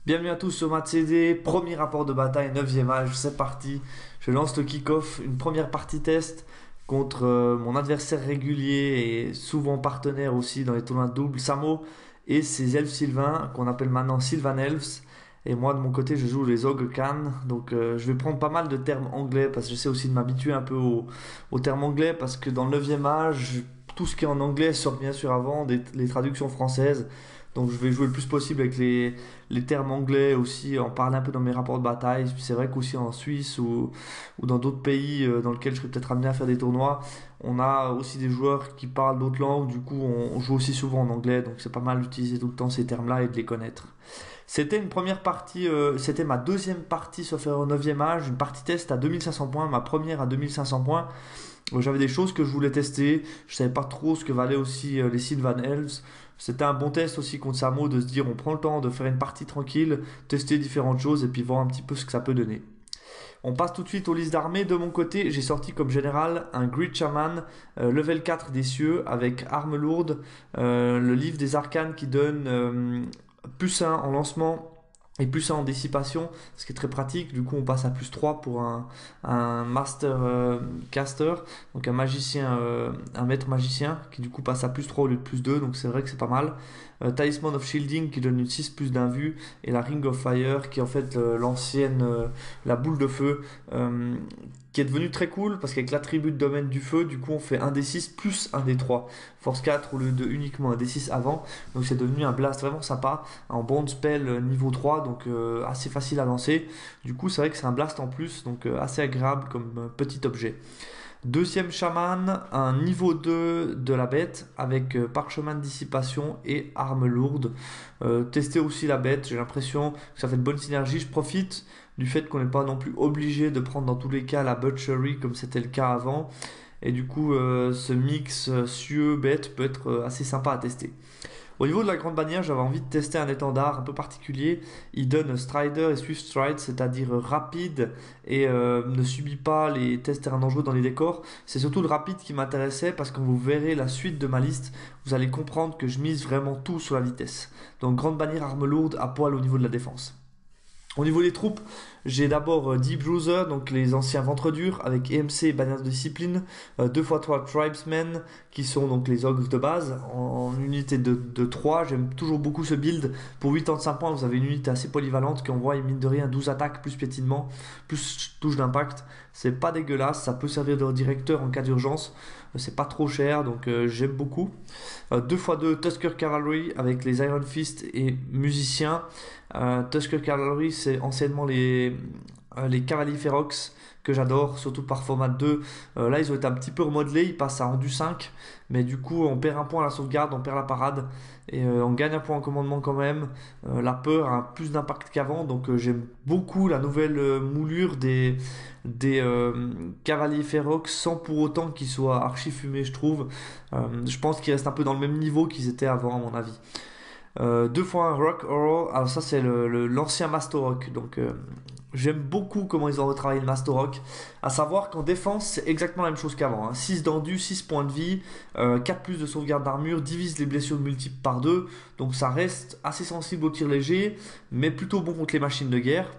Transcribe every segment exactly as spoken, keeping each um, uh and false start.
Bienvenue à tous sur MathCD, premier rapport de bataille, neuvième âge, c'est parti. Je lance le kick-off, une première partie test contre euh, mon adversaire régulier et souvent partenaire aussi dans les tournois de double, Samo, et ses elfes sylvains qu'on appelle maintenant Sylvan Elves. Et moi de mon côté je joue les Ogre Khan, donc euh, je vais prendre pas mal de termes anglais parce que j'essaie aussi de m'habituer un peu aux, aux termes anglais parce que dans le neuvième âge, tout ce qui est en anglais sort bien sûr avant des, les traductions françaises. Donc je vais jouer le plus possible avec les, les termes anglais aussi, en parler un peu dans mes rapports de bataille. C'est vrai qu'aussi en Suisse ou, ou dans d'autres pays euh, dans lesquels je serais peut-être amené à faire des tournois, on a aussi des joueurs qui parlent d'autres langues, du coup on, on joue aussi souvent en anglais, donc c'est pas mal d'utiliser tout le temps ces termes-là et de les connaître. C'était une première partie, euh, c'était ma deuxième partie sauf au neuvième âge, une partie test à deux mille cinq cents points, ma première à deux mille cinq cents points. J'avais des choses que je voulais tester, je savais pas trop ce que valaient aussi euh, les Sylvan Elves. C'était un bon test aussi contre Samo de se dire on prend le temps de faire une partie tranquille, tester différentes choses et puis voir un petit peu ce que ça peut donner. On passe tout de suite aux listes d'armées. De mon côté, j'ai sorti comme général un Great Shaman euh, level quatre des cieux avec armes lourdes, euh, le livre des arcanes qui donne euh, plus un en lancement et plus un en dissipation, ce qui est très pratique. Du coup on passe à plus trois pour un, un master euh, caster, donc un magicien, euh, un maître magicien qui du coup passe à plus trois au lieu de plus deux, donc c'est vrai que c'est pas mal. euh, Talisman of Shielding qui donne une six plus d'un vu, et la Ring of Fire qui est en fait euh, l'ancienne, euh, la boule de feu, euh, qui est devenue très cool parce qu'avec l'attribut de domaine du feu, du coup on fait un d six plus un d trois, force quatre au lieu de uniquement un d six avant, donc c'est devenu un blast vraiment sympa, en bond spell niveau trois, donc euh, assez facile à lancer. Du coup c'est vrai que c'est un blast en plus, donc euh, assez agréable comme euh, petit objet. Deuxième chaman, un niveau deux de la bête avec euh, parchemin de dissipation et arme lourde. Euh, tester aussi la bête, j'ai l'impression que ça fait de bonnes synergies. Je profite du fait qu'on n'est pas non plus obligé de prendre dans tous les cas la butchery comme c'était le cas avant. Et du coup, euh, ce mix euh, cieux-bête peut être euh, assez sympa à tester. Au niveau de la grande bannière, j'avais envie de tester un étendard un peu particulier. Il donne Strider et Swift Stride, c'est-à-dire rapide et euh, ne subit pas les tests terrain dangereux dans les décors. C'est surtout le rapide qui m'intéressait parce que quand vous verrez la suite de ma liste, vous allez comprendre que je mise vraiment tout sur la vitesse. Donc grande bannière arme lourde à poil au niveau de la défense. Au niveau des troupes, j'ai d'abord euh, Deep Bruiser, donc les anciens ventres durs, avec E M C et bannière de discipline, euh, deux fois trois Tribesmen, qui sont donc les ogres de base, en, en unité de, de trois. J'aime toujours beaucoup ce build. Pour quatre-vingt-cinq points, vous avez une unité assez polyvalente qui envoie, mine de rien, douze attaques, plus piétinement, plus touche d'impact. C'est pas dégueulasse, ça peut servir de directeur en cas d'urgence. C'est pas trop cher, donc euh, j'aime beaucoup. Euh, deux fois deux Tusker Cavalry avec les Iron Fist et musiciens. Euh, Tusker Cavalry, c'est anciennement les, euh, les Cavaliers Ferox que j'adore, surtout par format deux. Euh, là, ils ont été un petit peu remodelés, ils passent à rendu cinq, mais du coup, on perd un point à la sauvegarde, on perd la parade, et euh, on gagne un point en commandement quand même. Euh, la peur a plus d'impact qu'avant, donc euh, j'aime beaucoup la nouvelle euh, moulure des, des euh, Cavaliers Ferox, sans pour autant qu'ils soient archi fumés, je trouve. Euh, je pense qu'ils restent un peu dans le même niveau qu'ils étaient avant, à mon avis. Euh, deux fois un Rock Horror, alors ça c'est le, le, l'ancien Master Rock, donc euh, j'aime beaucoup comment ils ont retravaillé le Master Rock, à savoir qu'en défense c'est exactement la même chose qu'avant, hein. six d'endu, six points de vie, euh, quatre plus de sauvegarde d'armure, divise les blessures multiples par deux, donc ça reste assez sensible au tir léger, mais plutôt bon contre les machines de guerre.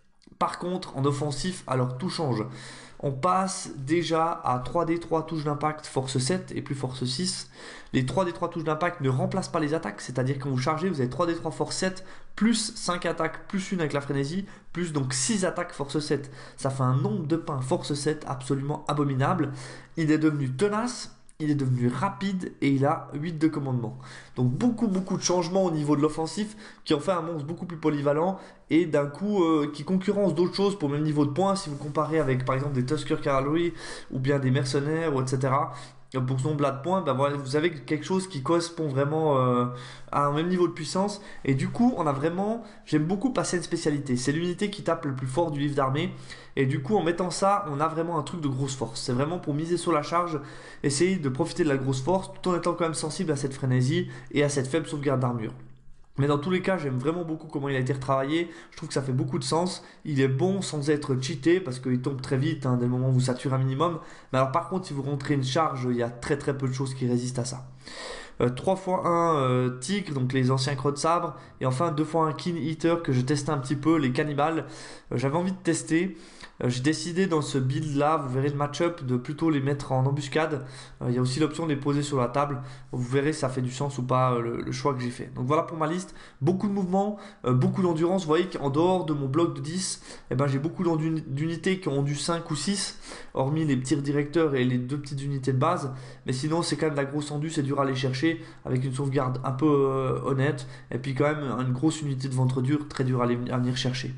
Par contre en offensif, alors tout change. On passe déjà à trois d trois touches d'impact force sept et plus force six. Les trois d trois touches d'impact ne remplacent pas les attaques, c'est-à-dire que quand vous chargez, vous avez trois d trois force sept, plus cinq attaques, plus une avec la frénésie, plus donc six attaques force sept. Ça fait un nombre de pains force sept absolument abominable. Il est devenu tenace, il est devenu rapide et il a huit de commandement. Donc beaucoup beaucoup de changements au niveau de l'offensif qui en fait un monstre beaucoup plus polyvalent et d'un coup euh, qui concurrence d'autres choses pour le même niveau de points si vous comparez avec par exemple des Tusker Cavalry ou bien des mercenaires ou et cetera. Pour ce nombre-là de points, ben voilà, vous avez quelque chose qui correspond vraiment euh, à un même niveau de puissance. Et du coup, on a vraiment, j'aime beaucoup passer une spécialité. C'est l'unité qui tape le plus fort du livre d'armée. Et du coup, en mettant ça, on a vraiment un truc de grosse force. C'est vraiment pour miser sur la charge, essayer de profiter de la grosse force, tout en étant quand même sensible à cette frénésie et à cette faible sauvegarde d'armure. Mais dans tous les cas, j'aime vraiment beaucoup comment il a été retravaillé. Je trouve que ça fait beaucoup de sens. Il est bon sans être cheaté parce qu'il tombe très vite hein, dès le moment où vous saturez un minimum. Mais alors par contre, si vous rentrez une charge, il y a très très peu de choses qui résistent à ça. Euh, trois fois un euh, tigre, donc les anciens crocs de sabre, et enfin deux fois un Keen Eater que je testais un petit peu, les cannibales. Euh, j'avais envie de tester. Euh, j'ai décidé dans ce build là, vous verrez le match-up, de plutôt les mettre en embuscade. Euh, il y a aussi l'option de les poser sur la table. Vous verrez si ça fait du sens ou pas euh, le, le choix que j'ai fait. Donc voilà pour ma liste. Beaucoup de mouvements, euh, beaucoup d'endurance. Vous voyez qu'en dehors de mon bloc de dix, eh ben, j'ai beaucoup d'unités qui ont du cinq ou six, hormis les tirs directeurs et les deux petites unités de base. Mais sinon, c'est quand même de la grosse endu, c'est dur à aller chercher avec une sauvegarde un peu euh, honnête. Et puis quand même une grosse unité de ventre dur, très dur à, aller, à venir chercher.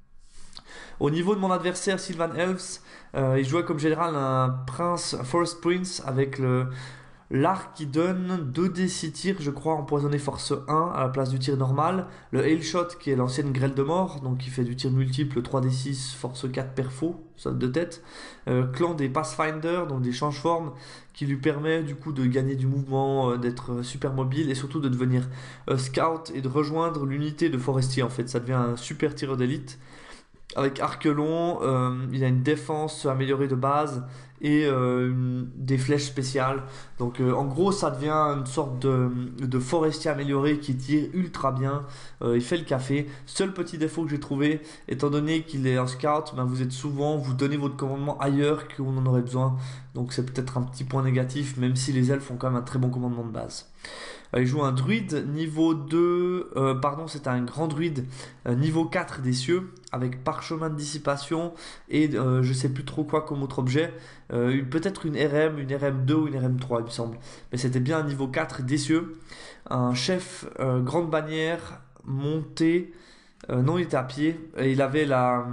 Au niveau de mon adversaire, Sylvan Elves, euh, il jouait comme général un prince, un Forest Prince avec le, l'arc qui donne deux d six tirs, je crois, empoisonné force un à la place du tir normal. Le Hail Shot qui est l'ancienne grêle de mort, donc qui fait du tir multiple, trois d six, force quatre perfo, saute de tête. Euh, clan des Pathfinder, donc des change-formes, qui lui permet du coup de gagner du mouvement, euh, d'être super mobile et surtout de devenir euh, scout et de rejoindre l'unité de forestier en fait. Ça devient un super tireur d'élite. Avec arc long, euh, il a une défense améliorée de base et euh, une- des flèches spéciales. Donc euh, en gros, ça devient une sorte de, de forestier amélioré qui tire ultra bien. Euh, il fait le café. Seul petit défaut que j'ai trouvé, étant donné qu'il est un scout, ben, vous êtes souvent, vous donnez votre commandement ailleurs qu'on en aurait besoin. Donc c'est peut-être un petit point négatif, même si les elfes ont quand même un très bon commandement de base. Euh, il joue un druide niveau deux, euh, pardon, c'est un grand druide euh, niveau quatre des cieux, avec parchemin de dissipation et euh, je sais plus trop quoi comme autre objet. Euh, une- peut-être une R M, une R M deux ou une R M trois, il me semble. Mais c'était bien un niveau quatre des cieux. Un chef euh, grande bannière, monté, euh, non, il était à pied, et il avait la,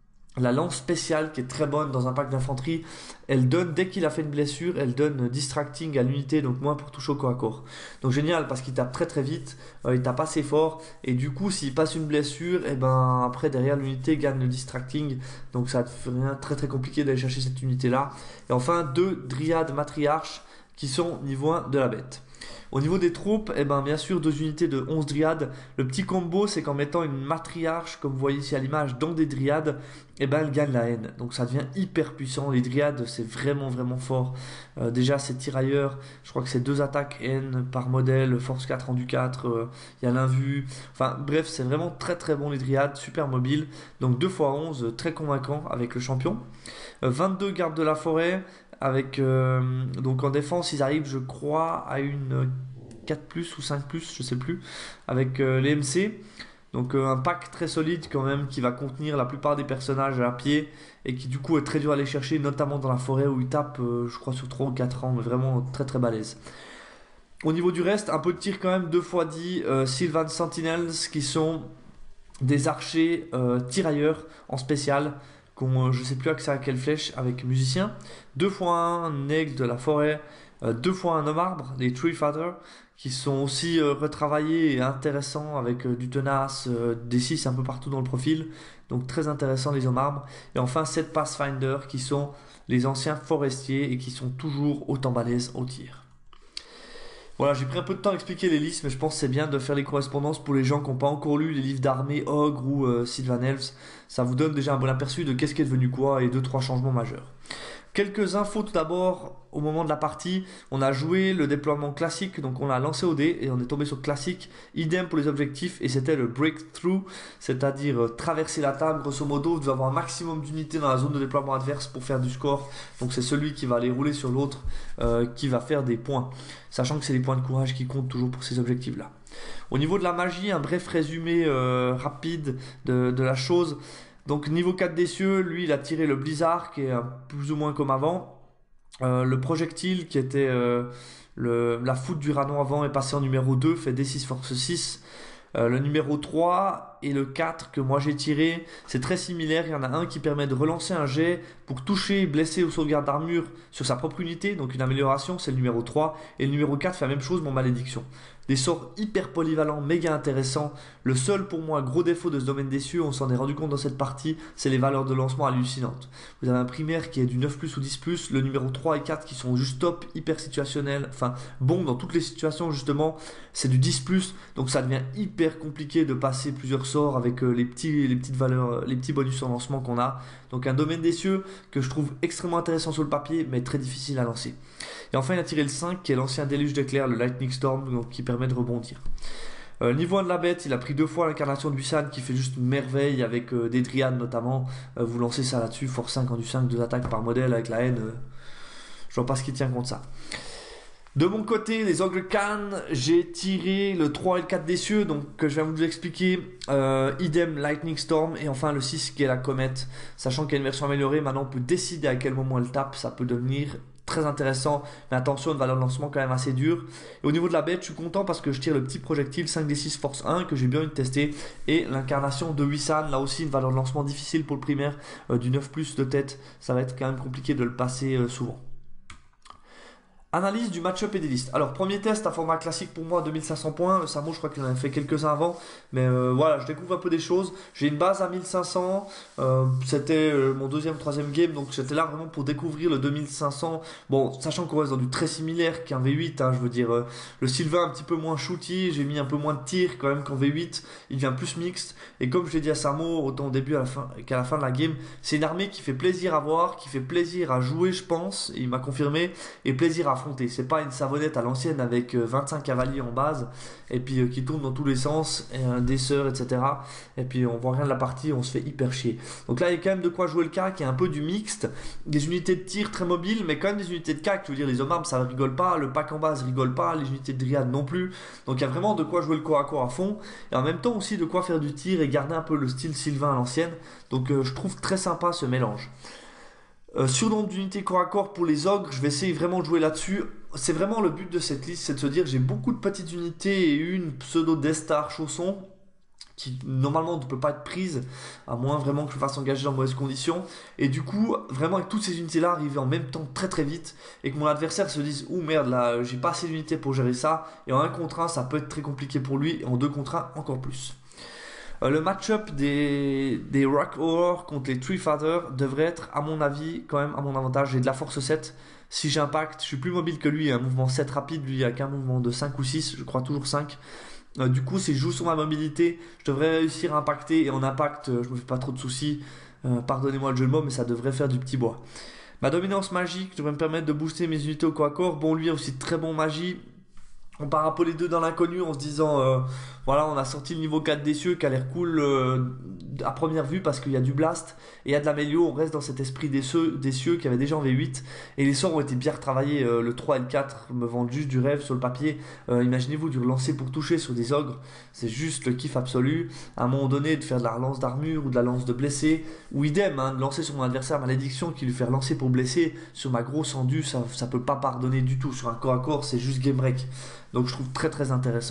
la lance spéciale qui est très bonne dans un pack d'infanterie. Elle donne, dès qu'il a fait une blessure, elle donne distracting à l'unité, donc moins pour toucher au corps à corps. Donc génial parce qu'il tape très très vite, euh, il tape assez fort, et du coup s'il passe une blessure, et ben après derrière l'unité gagne le distracting, donc ça devient très très compliqué d'aller chercher cette unité là. Et enfin deux dryades matriarches qui sont niveau un de la bête. Au niveau des troupes, eh ben, bien sûr, deux unités de onze dryades. Le petit combo, c'est qu'en mettant une matriarche, comme vous voyez ici à l'image, dans des dryades, eh ben, elle gagne la haine. Donc ça devient hyper puissant. Les dryades, c'est vraiment, vraiment fort. Euh, déjà, c'est tirailleurs. Je crois que c'est deux attaques haine par modèle, force quatre, rendu quatre. euh, Il y a l'invue. Enfin, bref, c'est vraiment très, très bon les dryades, super mobile. Donc deux fois onze, euh, très convaincant avec le champion. Euh, vingt-deux gardes de la forêt. Avec, euh, donc en défense, ils arrivent, je crois, à une euh, quatre plus ou cinq plus, je sais plus, avec euh, les M C. Donc euh, un pack très solide quand même qui va contenir la plupart des personnages à pied et qui du coup est très dur à aller chercher, notamment dans la forêt où ils tapent, euh, je crois, sur trois ou quatre ans, mais vraiment très très balèze. Au niveau du reste, un peu de tir quand même, deux fois dix euh, Sylvan Sentinels qui sont des archers euh, tirailleurs en spécial, qui ont, euh, je sais plus accès à quelle flèche, avec musicien. Deux fois un aigle de la forêt, euh, deux fois un homme arbre, les Tree Father, qui sont aussi euh, retravaillés et intéressants avec euh, du tenace, euh, des six un peu partout dans le profil. Donc très intéressant les hommes arbres. Et enfin sept Pathfinder qui sont les anciens forestiers et qui sont toujours autant balèzes au tir. Voilà, j'ai pris un peu de temps à expliquer les listes, mais je pense que c'est bien de faire les correspondances pour les gens qui n'ont pas encore lu les livres d'armée Ogre ou euh, Sylvan Elves. Ça vous donne déjà un bon aperçu de qu'est-ce qui est devenu quoi et deux trois changements majeurs. Quelques infos tout d'abord au moment de la partie. On a joué le déploiement classique, donc on l'a lancé au dé et on est tombé sur classique. Idem pour les objectifs et c'était le breakthrough, c'est-à-dire euh, traverser la table. Grosso modo, vous devez avoir un maximum d'unités dans la zone de déploiement adverse pour faire du score. Donc c'est celui qui va aller rouler sur l'autre euh, qui va faire des points. Sachant que c'est les points de courage qui comptent toujours pour ces objectifs-là. Au niveau de la magie, un bref résumé euh, rapide de, de la chose. Donc niveau quatre des cieux, lui il a tiré le blizzard qui est euh, plus ou moins comme avant. Euh, le projectile qui était euh, le, la foudre du ranon avant est passé en numéro deux, fait D six force six. Euh, le numéro trois et le quatre que moi j'ai tiré, c'est très similaire. Il y en a un qui permet de relancer un jet pour toucher, blesser ou sauvegarde d'armure sur sa propre unité, donc une amélioration, c'est le numéro trois. Et le numéro quatre fait la même chose, mon malédiction. Des sorts hyper polyvalents, méga intéressants. Le seul pour moi gros défaut de ce domaine des cieux, on s'en est rendu compte dans cette partie, c'est les valeurs de lancement hallucinantes. Vous avez un primaire qui est du neuf plus ou dix plus, le numéro trois et quatre qui sont juste top, hyper situationnels, enfin bon dans toutes les situations justement, c'est du dix plus, donc ça devient hyper compliqué de passer plusieurs sorts avec euh, les, petits, les petites valeurs, euh, les petits bonus en lancement qu'on a. Donc un domaine des cieux que je trouve extrêmement intéressant sur le papier, mais très difficile à lancer. Et enfin, il a tiré le cinq, qui est l'ancien déluge d'éclair, le Lightning Storm, donc, qui permet de rebondir. Euh, niveau un de la bête, il a pris deux fois l'incarnation de Busan qui fait juste une merveille avec euh, des Dryades notamment. Euh, vous lancez ça là-dessus, force cinq en du cinq, deux attaques par modèle avec la haine. Euh, je vois pas ce qui tient contre ça. De mon côté, les Ogre Khan, j'ai tiré le trois et le quatre des cieux, donc que je vais vous expliquer. Euh, idem, Lightning Storm, et enfin le six qui est la comète. Sachant qu'il y a une version améliorée, maintenant on peut décider à quel moment elle tape, ça peut devenir très intéressant, mais attention, une valeur de lancement quand même assez dure. Et au niveau de la bête, je suis content parce que je tire le petit projectile cinq d six force un que j'ai bien envie de tester, et l'incarnation de Wisan, là aussi une valeur de lancement difficile pour le primaire, euh, du neuf plus de tête, ça va être quand même compliqué de le passer euh, souvent. Analyse du match-up et des listes. Alors, premier test à format classique pour moi, deux mille cinq cents points. Samo, je crois qu'il en a fait quelques-uns avant. Mais euh, voilà, je découvre un peu des choses. J'ai une base à mille cinq cents. Euh, c'était euh, mon deuxième, troisième game. Donc, j'étais là vraiment pour découvrir le deux mille cinq cents. Bon, sachant qu'on reste dans du très similaire qu'un V huit. Hein, je veux dire, euh, le Sylvain un petit peu moins shooty. J'ai mis un peu moins de tir quand même qu'en V huit. Il devient plus mixte. Et comme je l'ai dit à Samo, autant au début à la fin, qu'à la fin de la game, c'est une armée qui fait plaisir à voir, qui fait plaisir à jouer, je pense. Et il m'a confirmé. Et plaisir à affronter. C'est pas une savonnette à l'ancienne avec vingt-cinq cavaliers en base et puis euh, qui tourne dans tous les sens, et un desseur, et cetera. Et puis on voit rien de la partie, on se fait hyper chier. Donc là, il y a quand même de quoi jouer le cac, qui est un peu du mixte. Des unités de tir très mobiles, mais quand même des unités de cac. Je veux dire, les hommes armes, ça rigole pas. Le pack en base rigole pas. Les unités de dryade non plus. Donc il y a vraiment de quoi jouer le corps à corps à fond. Et en même temps aussi de quoi faire du tir et garder un peu le style Sylvain à l'ancienne. Donc euh, je trouve très sympa ce mélange. Euh, sur nombre d'unités corps à corps pour les ogres, je vais essayer vraiment de jouer là-dessus. C'est vraiment le but de cette liste, c'est de se dire j'ai beaucoup de petites unités et une pseudo Death Star chausson qui normalement ne peut pas être prise, à moins vraiment que je fasse engager dans mauvaises conditions. Et du coup, vraiment avec toutes ces unités-là arriver en même temps très très vite, et que mon adversaire se dise ouh merde là, j'ai pas assez d'unités pour gérer ça, et en un contre un ça peut être très compliqué pour lui, et en deux contre un encore plus. Euh, le match-up des, des Rock Horror contre les Tree Father devrait être, à mon avis, quand même à mon avantage. J'ai de la force sept. Si j'impacte, je suis plus mobile que lui. Un mouvement sept rapide, lui, avec un mouvement de cinq ou six, je crois toujours cinq. Euh, du coup, si je joue sur ma mobilité, je devrais réussir à impacter. Et en impact, euh, je me fais pas trop de soucis. Euh, Pardonnez-moi le jeu de mots, mais ça devrait faire du petit bois. Ma dominance magique devrait me permettre de booster mes unités au corps à corps. Bon, lui a aussi très bon magie. On part un peu les deux dans l'inconnu en se disant euh, voilà, on a sorti le niveau quatre des cieux qui a l'air cool euh, à première vue parce qu'il y a du blast et il y a de l'amélio. On reste dans cet esprit des cieux, des cieux qui avait déjà en V huit et les sorts ont été bien retravaillés. Euh, le trois et le quatre me vendent juste du rêve sur le papier. Euh, imaginez-vous du relancer pour toucher sur des ogres, c'est juste le kiff absolu. À un moment donné, de faire de la relance d'armure ou de la lance de blessé ou idem, hein, de lancer sur mon adversaire malédiction qui lui fait relancer pour blesser sur ma grosse endue, ça, ça peut pas pardonner du tout. Sur un corps à corps, c'est juste game break. Donc je trouve très très intéressant.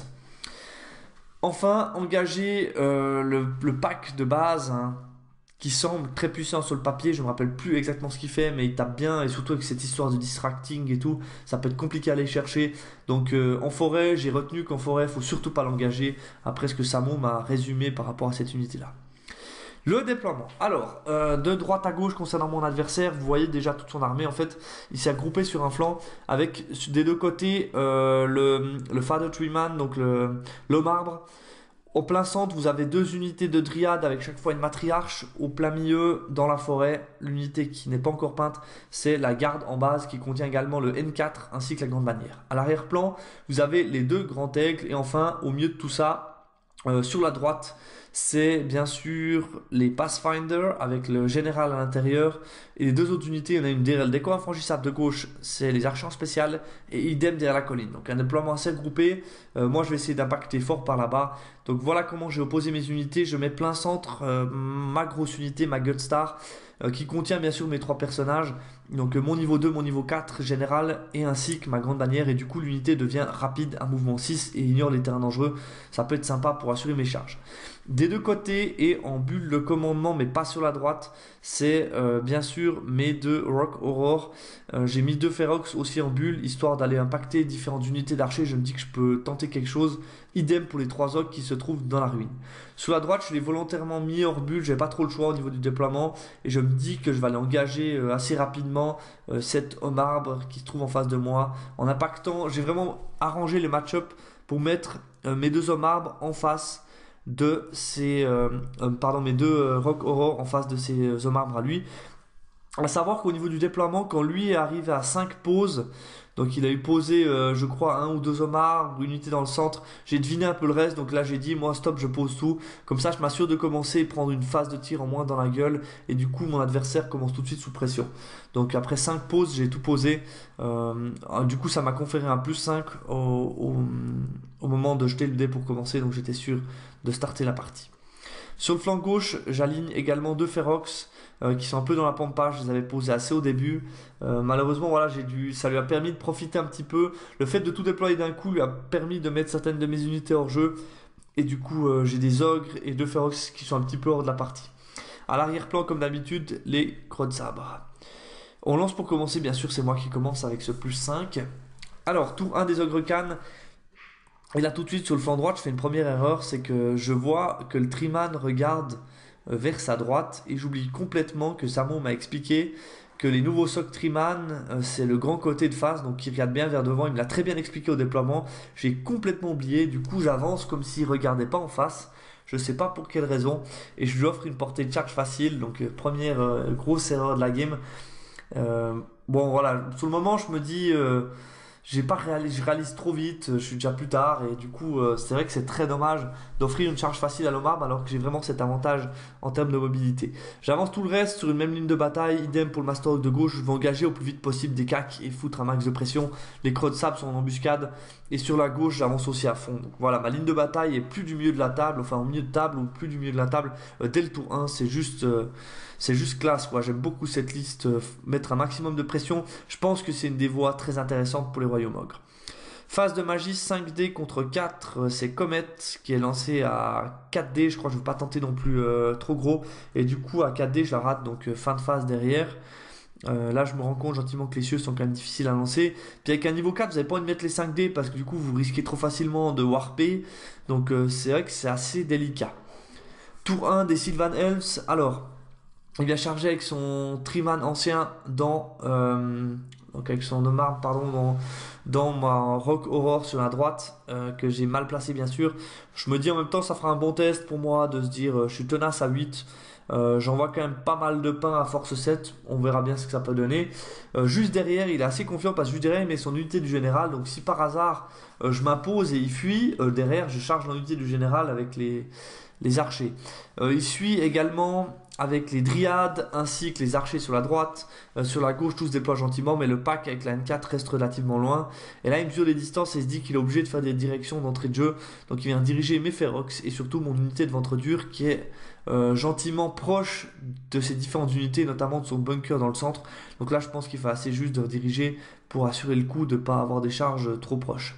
Enfin, engager euh, le, le pack de base hein, qui semble très puissant sur le papier. Je ne me rappelle plus exactement ce qu'il fait, mais il tape bien. Et surtout avec cette histoire de distracting et tout, ça peut être compliqué à aller chercher. Donc euh, en forêt, j'ai retenu qu'en forêt, il ne faut surtout pas l'engager. Après ce que Samo m'a résumé par rapport à cette unité-là. Le déploiement. Alors, euh, de droite à gauche concernant mon adversaire, vous voyez déjà toute son armée. En fait, il s'est regroupé sur un flanc avec des deux côtés euh, le, le Father Tree Man, donc le, l'homme arbre. Au plein centre, vous avez deux unités de dryade avec chaque fois une matriarche. Au plein milieu, dans la forêt, l'unité qui n'est pas encore peinte, c'est la garde en base qui contient également le N quatre ainsi que la grande bannière. À l'arrière-plan, vous avez les deux grands aigles. Et enfin, au milieu de tout ça, euh, sur la droite, c'est bien sûr les Pathfinder avec le général à l'intérieur. Et les deux autres unités, on a une derrière le décor infranchissable de gauche, c'est les archers spéciales et idem derrière la colline. Donc un déploiement assez groupé. Euh, moi je vais essayer d'impacter fort par là-bas. Donc voilà comment j'ai opposé mes unités. Je mets plein centre euh, ma grosse unité, ma Gutstar, euh, qui contient bien sûr mes trois personnages. Donc euh, mon niveau deux, mon niveau quatre général et ainsi que ma grande bannière. Et du coup l'unité devient rapide, un mouvement six et ignore les terrains dangereux. Ça peut être sympa pour assurer mes charges. Des deux côtés et en bulle de commandement mais pas sur la droite, c'est euh, bien sûr mes deux Rock Horror. Euh, j'ai mis deux Ferox aussi en bulle histoire d'aller impacter différentes unités d'archers. Je me dis que je peux tenter quelque chose. Idem pour les trois ogres qui se trouvent dans la ruine. Sur la droite, je l'ai volontairement mis hors bulle. J'ai pas trop le choix au niveau du déploiement et je me dis que je vais aller engager euh, assez rapidement euh, cet homme arbre qui se trouve en face de moi en impactant. J'ai vraiment arrangé les match-up pour mettre euh, mes deux hommes arbres en face de ses, euh, euh, pardon, mes deux euh, Rock Horror en face de ses euh, hommes arbres à lui. À savoir qu'au niveau du déploiement, quand lui est arrivé à cinq pauses, donc il a eu posé, euh, je crois, un ou deux hommes arbres, une unité dans le centre, j'ai deviné un peu le reste, donc là j'ai dit, moi stop, je pose tout. Comme ça, je m'assure de commencer et prendre une phase de tir en moins dans la gueule, et du coup, mon adversaire commence tout de suite sous pression. Donc après cinq pauses, j'ai tout posé. Euh, du coup, ça m'a conféré un plus cinq au, au, au moment de jeter le dé pour commencer, donc j'étais sûr de starter la partie. Sur le flanc gauche, j'aligne également deux Ferox euh, qui sont un peu dans la pampa. Je les avais posés assez au début. Euh, malheureusement, voilà, j'ai dû, ça lui a permis de profiter un petit peu. Le fait de tout déployer d'un coup lui a permis de mettre certaines de mes unités hors jeu. Et du coup, euh, j'ai des ogres et deux Ferox qui sont un petit peu hors de la partie. À l'arrière-plan, comme d'habitude, les crocs de sabre. On lance pour commencer, bien sûr, c'est moi qui commence avec ce plus cinq. Alors, tour un des ogres cannes. Et là tout de suite sur le flanc droit je fais une première erreur, c'est que je vois que le Triman regarde vers sa droite et j'oublie complètement que Samo m'a expliqué que les nouveaux socs Triman c'est le grand côté de face, donc il regarde bien vers devant, il me l'a très bien expliqué au déploiement, j'ai complètement oublié, du coup j'avance comme s'il regardait pas en face, je sais pas pour quelle raison, et je lui offre une portée de charge facile, donc euh, première euh, grosse erreur de la game. Euh, bon voilà, sur le moment je me dis... Euh, j'ai pas réalisé, je réalise trop vite, je suis déjà plus tard et du coup euh, c'est vrai que c'est très dommage d'offrir une charge facile à l'homme arbre alors que j'ai vraiment cet avantage en termes de mobilité. J'avance tout le reste sur une même ligne de bataille, idem pour le Master Hawk de gauche, je vais engager au plus vite possible des cacs et foutre un max de pression. Les crocs de sable sont en embuscade et sur la gauche j'avance aussi à fond. Donc voilà, ma ligne de bataille est plus du milieu de la table, enfin au milieu de table ou plus du milieu de la table euh, dès le tour un, c'est juste... Euh, C'est juste classe, quoi. J'aime beaucoup cette liste, euh, mettre un maximum de pression. Je pense que c'est une des voies très intéressantes pour les royaumes ogres. Phase de magie cinq dés contre quatre, euh, c'est Comet qui est lancé à quatre dés. Je crois que je ne veux pas tenter non plus euh, trop gros. Et du coup, à quatre dés, je la rate, donc euh, fin de phase derrière. Euh, là, je me rends compte gentiment que les cieux sont quand même difficiles à lancer. Puis avec un niveau quatre, vous n'avez pas envie de mettre les cinq dés parce que du coup, vous risquez trop facilement de warper. Donc euh, c'est vrai que c'est assez délicat. Tour un des Sylvan Elves. Alors... il vient charger avec son Triman ancien dans euh, donc avec son homme arbre, pardon, dans, dans ma Rock Horror sur la droite euh, que j'ai mal placé bien sûr. Je me dis en même temps ça fera un bon test pour moi de se dire euh, je suis tenace à huit. Euh, J'envoie quand même pas mal de pain à force sept, on verra bien ce que ça peut donner. Euh, juste derrière, il est assez confiant parce que juste derrière, il met son unité du général. Donc si par hasard euh, je m'impose et il fuit, euh, derrière je charge l'unité du général avec les, les archers. Euh, il suit également avec les dryades ainsi que les archers sur la droite. Euh, sur la gauche, tout se déploie gentiment, mais le pack avec la N quatre reste relativement loin. Et là, il mesure les distances et se dit qu'il est obligé de faire des directions d'entrée de jeu. Donc il vient diriger mes Ferox et surtout mon unité de ventre dur qui est euh, gentiment proche de ces différentes unités, notamment de son bunker dans le centre. Donc là, je pense qu'il fait assez juste de rediriger pour assurer le coup de ne pas avoir des charges trop proches.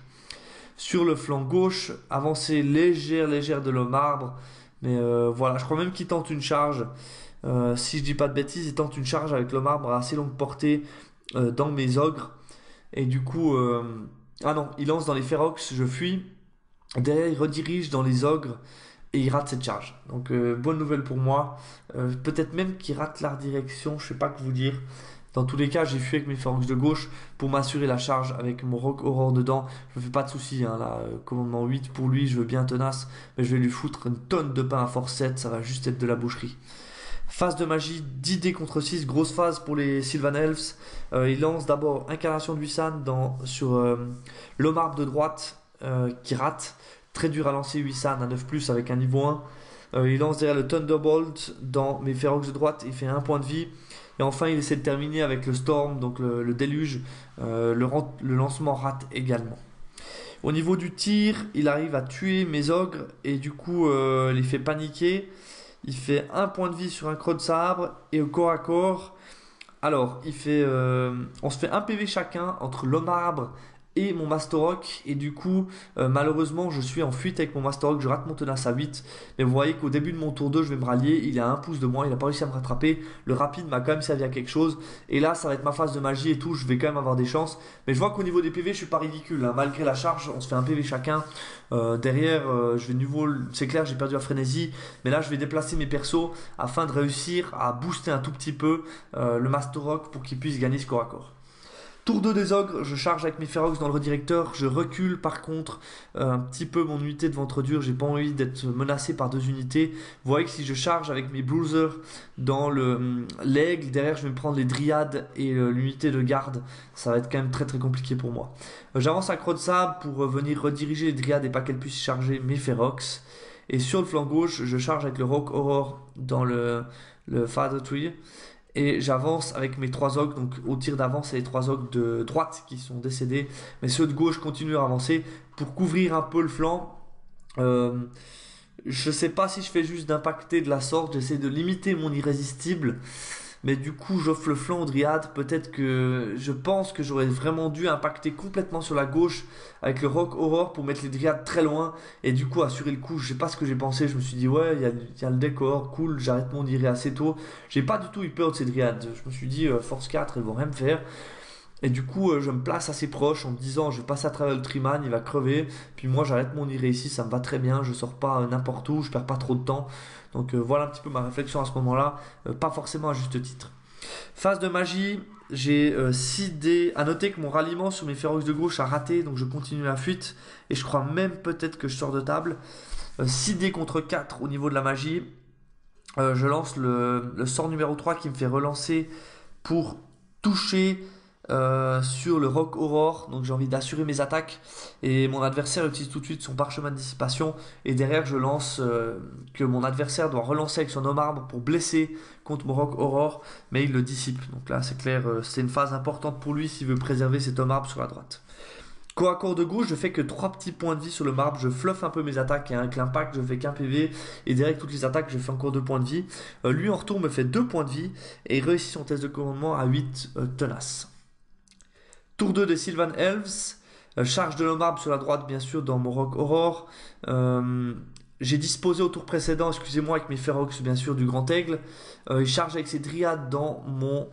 Sur le flanc gauche, avancée légère, légère de l'homme arbre. Mais euh, voilà, je crois même qu'il tente une charge. Euh, si je dis pas de bêtises, il tente une charge avec l'homme arbre à assez longue portée euh, dans mes ogres. Et du coup, euh... ah non, il lance dans les Ferox, je fuis. Derrière, il redirige dans les ogres et il rate cette charge. Donc, euh, bonne nouvelle pour moi. Euh, peut-être même qu'il rate la redirection, je sais pas que vous dire. Dans tous les cas, j'ai fui avec mes Ferox de gauche pour m'assurer la charge avec mon Rock Horror dedans. Je me fais pas de soucis, hein, là, euh, commandement huit pour lui, je veux bien tenace, mais je vais lui foutre une tonne de pain à force sept, ça va juste être de la boucherie. Phase de magie, dix dés contre six, grosse phase pour les Sylvan Elves. Euh, il lance d'abord Incarnation de Huissan dans, sur euh, l'homme arbre de droite euh, qui rate. Très dur à lancer Huissan à neuf plus avec un niveau un. Euh, il lance derrière le Thunderbolt dans mes Ferox de droite, il fait un point de vie. Et enfin, il essaie de terminer avec le Storm, donc le, le déluge. Euh, le, le lancement rate également. Au niveau du tir, il arrive à tuer mes ogres et du coup, euh, les fait paniquer. Il fait un point de vie sur un croc de sabre et au corps à corps. Alors, il fait, euh, on se fait un P V chacun entre l'homme arbre et mon Master Hawk. Et du coup, euh, malheureusement, je suis en fuite avec mon Master Hawk. Je rate mon tenace à huit. Mais vous voyez qu'au début de mon tour deux, je vais me rallier. Il est à un pouce de moi. Il n'a pas réussi à me rattraper. Le rapide m'a quand même servi à quelque chose. Et là, ça va être ma phase de magie et tout. Je vais quand même avoir des chances. Mais je vois qu'au niveau des P V, je suis pas ridicule, hein. Malgré la charge, on se fait un P V chacun. Euh, derrière, euh, je vais de nouveau. C'est clair, j'ai perdu la frénésie. Mais là, je vais déplacer mes persos afin de réussir à booster un tout petit peu euh, le Master Hawk pour qu'il puisse gagner ce corps à corps. Tour deux des ogres, je charge avec mes Ferox dans le redirecteur, je recule par contre euh, un petit peu mon unité de ventre dur, j'ai pas envie d'être menacé par deux unités. Vous voyez que si je charge avec mes bruisers dans le l'aigle, derrière je vais me prendre les dryades et euh, l'unité de garde, ça va être quand même très très compliqué pour moi. Euh, J'avance à croix de sable pour euh, venir rediriger les dryades et pas qu'elles puissent charger mes Ferox. Et sur le flanc gauche, je charge avec le Rock Horror dans le, le Father Tree. Et j'avance avec mes trois ogres, donc au tir d'avance, c'est les trois ogres de droite qui sont décédés. Mais ceux de gauche continuent à avancer pour couvrir un peu le flanc. Euh, je sais pas si je fais juste d'impacter de la sorte, j'essaie de limiter mon irrésistible. Mais du coup, j'offre le flanc aux dryades. Peut-être que je pense que j'aurais vraiment dû impacter complètement sur la gauche avec le Rock Horror pour mettre les dryades très loin et du coup assurer le coup. Je sais pas ce que j'ai pensé. Je me suis dit, ouais, il y a, y a le décor, cool, j'arrête mon irré assez tôt. J'ai pas du tout eu peur de ces dryades. Je me suis dit, euh, force quatre, elles vont rien me faire. Et du coup, euh, je me place assez proche en me disant, je vais passer à travers le Triman, il va crever. Puis moi, j'arrête mon irré ici, ça me va très bien. Je sors pas euh, n'importe où, je perds pas trop de temps. Donc euh, voilà un petit peu ma réflexion à ce moment-là. Euh, pas forcément à juste titre. Phase de magie, j'ai euh, six dés. À noter que mon ralliement sur mes Ferox de gauche a raté, donc je continue la fuite. Et je crois même peut-être que je sors de table. Euh, six dés contre quatre au niveau de la magie. Euh, je lance le, le sort numéro trois qui me fait relancer pour toucher euh, sur le Rock Horror. Donc j'ai envie d'assurer mes attaques. Et mon adversaire utilise tout de suite son parchemin de dissipation. Et derrière, je lance euh, que mon adversaire doit relancer avec son homme arbre pour blesser contre mon Rock Horror. Mais il le dissipe. Donc là, c'est clair, euh, c'est une phase importante pour lui s'il veut préserver cet homme arbre sur la droite. Corps à corps de gauche, je fais que trois petits points de vie sur le marbre. Je fluffe un peu mes attaques et avec l'impact, je fais qu'un P V. Et derrière toutes les attaques, je fais encore deux points de vie. Euh, lui, en retour, me fait deux points de vie et réussit son test de commandement à huit euh, tenaces. Tour deux des Sylvan Elves. Euh, charge de l'homme arbre sur la droite, bien sûr, dans mon Rock Horror. Euh, J'ai disposé au tour précédent, excusez-moi, avec mes Ferox, bien sûr, du Grand Aigle. Euh, il charge avec ses dryades dans mon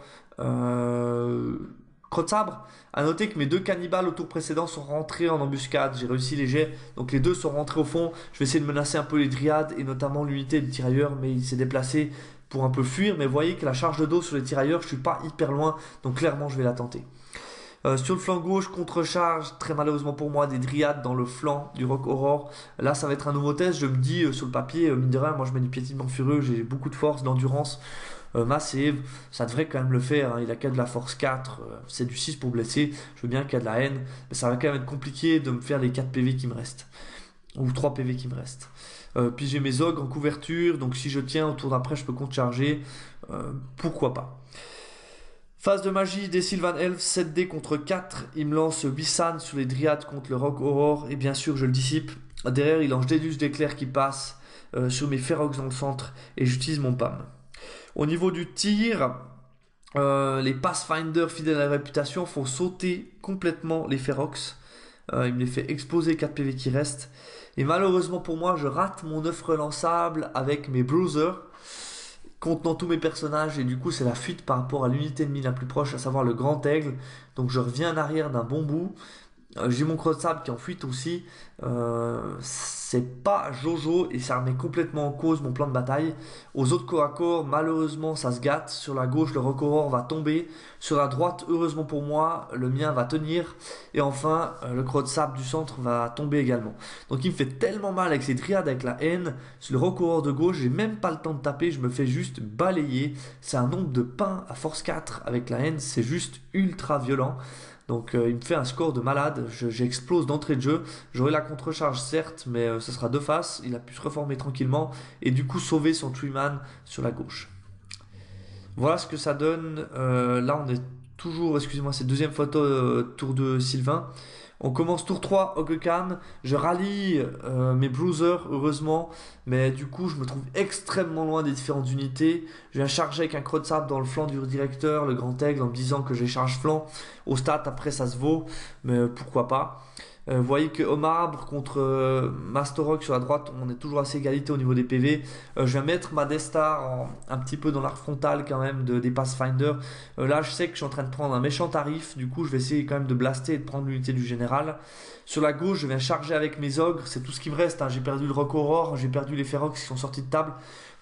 euh, croc de sabre. A noter que mes deux cannibales au tour précédent sont rentrés en embuscade. J'ai réussi les jets, donc les deux sont rentrés au fond. Je vais essayer de menacer un peu les dryades et notamment l'unité de tirailleurs, mais il s'est déplacé pour un peu fuir. Mais vous voyez que la charge de dos sur les tirailleurs, je suis pas hyper loin, donc clairement je vais la tenter. Euh, sur le flanc gauche, contre-charge, très malheureusement pour moi, des dryades dans le flanc du Rock Horror. Là, ça va être un nouveau test. Je me dis euh, sur le papier, euh, mine de rien, moi je mets du piétinement furieux, j'ai beaucoup de force, d'endurance. Euh, ma save, ça devrait quand même le faire. Hein. Il a qu'à de la force quatre, euh, c'est du six pour blesser. Je veux bien qu'il y a de la haine, mais ça va quand même être compliqué de me faire les quatre P V qui me restent. Ou trois P V qui me restent. Euh, puis j'ai mes ogres en couverture, donc si je tiens au tour d'après, je peux contre-charger. Euh, pourquoi pas. Phase de magie des Sylvan Elves, sept dés contre quatre. Il me lance Wissan sur les dryades contre le Rock Horror. Et bien sûr, je le dissipe. Derrière, il lance Déluge d'éclairs qui passe euh, sur mes Ferox dans le centre. Et j'utilise mon P A M. Au niveau du tir, euh, les Pathfinder fidèles à la réputation font sauter complètement les Ferox. Euh, il me les fait exploser quatre P V qui restent. Et malheureusement pour moi, je rate mon œuf relançable avec mes Bruisers contenant tous mes personnages et du coup c'est la fuite par rapport à l'unité ennemie la plus proche, à savoir le Grand Aigle. Donc je reviens en arrière d'un bon bout. Euh, j'ai mon croc de sable qui est en fuite aussi. Euh, c'est pas Jojo et ça remet complètement en cause mon plan de bataille. Aux autres corps à corps, malheureusement ça se gâte. Sur la gauche, le Rock Horror va tomber. Sur la droite, heureusement pour moi, le mien va tenir. Et enfin, euh, le croc de sable du centre va tomber également. Donc il me fait tellement mal avec ces dryades, avec la haine. Sur le Rock Horror de gauche, j'ai même pas le temps de taper, je me fais juste balayer. C'est un nombre de pains à force quatre avec la haine, c'est juste ultra violent. Donc euh, il me fait un score de malade, je, j'explose d'entrée de jeu, j'aurai la contre-charge certes, mais euh, ce sera de face, il a pu se reformer tranquillement et du coup sauver son Treeman sur la gauche. Voilà ce que ça donne, euh, là on est toujours, excusez-moi, c'est deuxième photo, euh, tour de Sylvain. On commence tour trois, Ogrekan, je rallie euh, mes Bruisers, heureusement, mais du coup je me trouve extrêmement loin des différentes unités. Je viens charger avec un croc de sable dans le flanc du directeur, le Grand Aigle, en me disant que j'ai charge flanc. Au stat, après ça se vaut, mais pourquoi pas. Euh, vous voyez que Homme Arbre contre euh, Master Rock sur la droite, on est toujours assez égalité au niveau des P V. Euh, je vais mettre ma Death Star en, un petit peu dans l'arc frontal quand même de, des Pathfinder. Euh, là, je sais que je suis en train de prendre un méchant tarif. Du coup, je vais essayer quand même de blaster et de prendre l'unité du général. Sur la gauche, je viens charger avec mes ogres. C'est tout ce qui me reste. Hein. J'ai perdu le Rock Horror, j'ai perdu les Ferox qui sont sortis de table.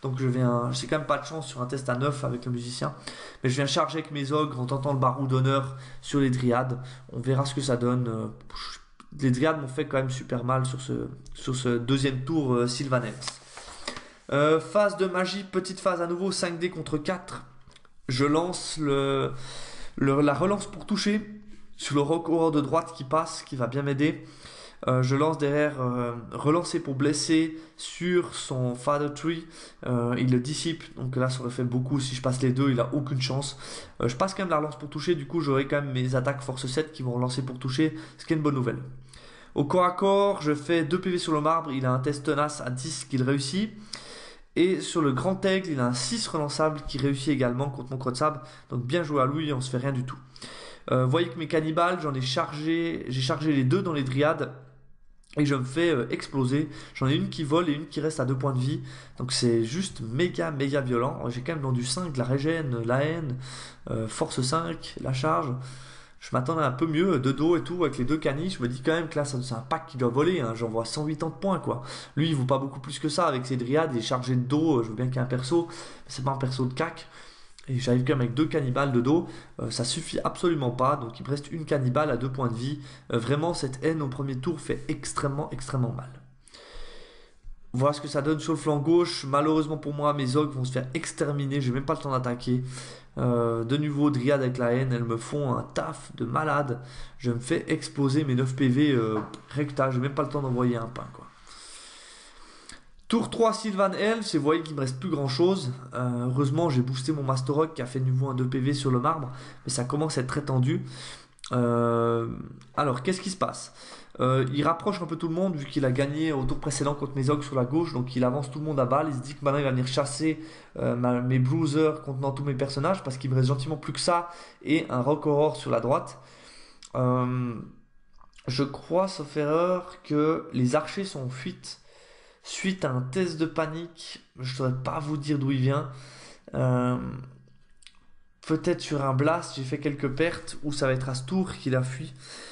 Donc je viens, j'ai quand même pas de chance sur un test à neuf avec le musicien. Mais je viens charger avec mes ogres en tentant le barou d'honneur sur les dryades. On verra ce que ça donne. Euh, Les dryades m'ont fait quand même super mal sur ce, sur ce deuxième tour euh, Sylvaneth. Euh, phase de magie, petite phase à nouveau, cinq dés contre quatre. Je lance le, le, la relance pour toucher sur le roc horror de droite qui passe, qui va bien m'aider. Euh, je lance derrière euh, relancer pour blesser sur son Father Tree. Euh, il le dissipe, donc là ça aurait fait beaucoup. Si je passe les deux, il a aucune chance. Euh, je passe quand même la relance pour toucher, du coup j'aurai quand même mes attaques force sept qui vont relancer pour toucher, ce qui est une bonne nouvelle. Au corps à corps, je fais deux P V sur le marbre, il a un test tenace à dix qu'il réussit. Et sur le grand aigle, il a un six relançable qui réussit également contre mon crotte de sabre. Donc bien joué à lui, on se fait rien du tout. Euh, voyez que mes cannibales, j'en ai chargé, j'ai chargé les deux dans les dryades. Et je me fais euh, exploser. J'en ai une qui vole et une qui reste à deux points de vie. Donc c'est juste méga méga violent. J'ai quand même dans du cinq, la régène, la haine, euh, force cinq, la charge. Je m'attendais un peu mieux de dos et tout avec les deux canis. Je me dis quand même que là c'est un pack qui doit voler. Hein. J'en vois cent quatre-vingts points quoi. Lui il vaut pas beaucoup plus que ça avec ses dryades. Il est chargé de dos. Je veux bien qu'il y ait un perso. Mais c'est pas un perso de cac. Et j'arrive quand même avec deux cannibales de dos, euh, ça suffit absolument pas, donc il me reste une cannibale à deux points de vie. Euh, vraiment, cette haine au premier tour fait extrêmement, extrêmement mal. Voilà ce que ça donne sur le flanc gauche. Malheureusement pour moi, mes ogres vont se faire exterminer, j'ai même pas le temps d'attaquer. Euh, de nouveau, dryade avec la haine, elles me font un taf de malade. Je me fais exploser mes neuf P V euh, recta, j'ai même pas le temps d'envoyer un pain quoi. Tour trois Sylvan Elves, et vous voyez qu'il me reste plus grand chose. Euh, heureusement j'ai boosté mon Master Rock qui a fait de nouveau un deux P V sur le marbre, mais ça commence à être très tendu. Euh, alors qu'est-ce qui se passe? euh, Il rapproche un peu tout le monde vu qu'il a gagné au tour précédent contre mes ogres sur la gauche, donc il avance tout le monde à balle. Il se dit que maintenant il va venir chasser euh, ma, mes bruisers contenant tous mes personnages parce qu'il me reste gentiment plus que ça et un rock horror sur la droite. Euh, je crois sauf erreur que les archers sont en fuite suite à un test de panique. Je ne saurais pas vous dire d'où il vient. Euh, peut-être sur un blast, j'ai fait quelques pertes, ou ça va être à ce tour qu'il a fui.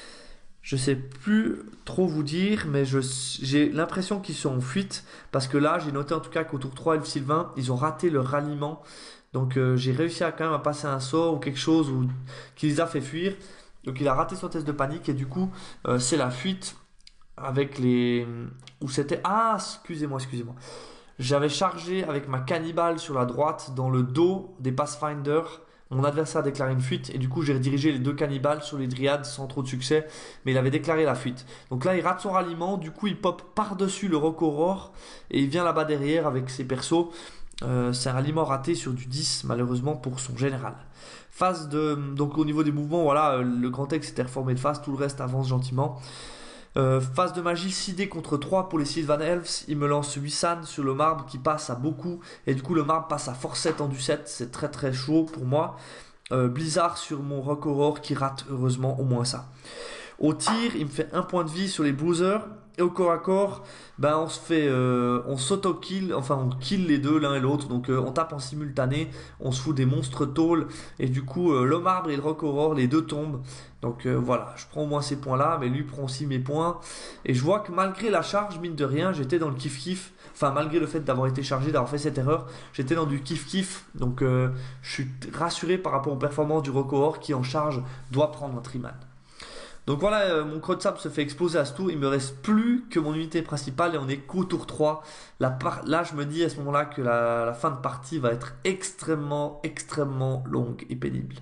Je sais plus trop vous dire, mais je, j'ai l'impression qu'ils sont en fuite, parce que là, j'ai noté en tout cas qu'au tour trois, Elf Sylvain, ils ont raté leur ralliement. Donc euh, j'ai réussi à quand même à passer un sort ou quelque chose ou, qui les a fait fuir. Donc il a raté son test de panique, et du coup, euh, c'est la fuite. Avec les... Où c'était... Ah, excusez-moi, excusez-moi. J'avais chargé avec ma cannibale sur la droite dans le dos des Pathfinder. Mon adversaire a déclaré une fuite et du coup j'ai redirigé les deux cannibales sur les dryades sans trop de succès. Mais il avait déclaré la fuite. Donc là il rate son ralliement. Du coup il pop par-dessus le Rock Aurore et il vient là-bas derrière avec ses persos. Euh, c'est un ralliement raté sur du dix malheureusement pour son général. Phase de... Donc au niveau des mouvements, voilà, le grand texte s'était reformé de phase. Tout le reste avance gentiment. Euh, phase de magie, six dés contre trois pour les Sylvan Elves. Il me lance huit San sur le marbre qui passe à beaucoup. Et du coup, le marbre passe à force sept en du sept. C'est très très chaud pour moi. Euh, Blizzard sur mon Rock Aurore qui rate heureusement au moins ça. Au tir, il me fait un point de vie sur les bruisers. Et au corps à corps, ben on se fait, euh, on s'auto-kill, enfin on kill les deux l'un et l'autre. Donc euh, on tape en simultané, on se fout des monstres tôles. Et du coup, euh, le marbre et le Rock Aurore, les deux tombent. Donc euh, voilà, je prends au moins ces points-là, mais lui prend aussi mes points. Et je vois que malgré la charge, mine de rien, j'étais dans le kiff-kiff. Enfin, malgré le fait d'avoir été chargé, d'avoir fait cette erreur, j'étais dans du kiff-kiff. Donc euh, je suis rassuré par rapport aux performances du Rock Aurore qui en charge doit prendre un Triman. Donc voilà, euh, mon creux de sable se fait exploser à ce tour. Il me reste plus que mon unité principale et on est qu'au tour trois. La par... Là, je me dis à ce moment-là que la, la fin de partie va être extrêmement, extrêmement longue et pénible.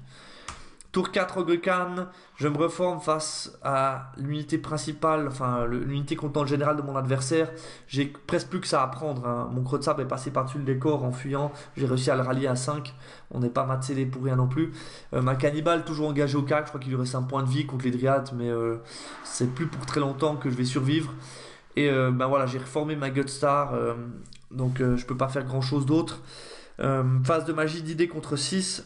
Tour quatre, Ogre-Khan, je me reforme face à l'unité principale, enfin l'unité contenant le général de mon adversaire. J'ai presque plus que ça à prendre. Hein. Mon creux de sable est passé par-dessus le décor en fuyant. J'ai réussi à le rallier à cinq. On n'est pas matsélé pour rien non plus. Euh, ma cannibale toujours engagée au C A C. Je crois qu'il lui reste un point de vie contre les dryades, mais euh, c'est plus pour très longtemps que je vais survivre. Et euh, ben voilà, j'ai reformé ma Gutstar, euh, donc euh, je peux pas faire grand chose d'autre. Euh, phase de magie d'idée contre six.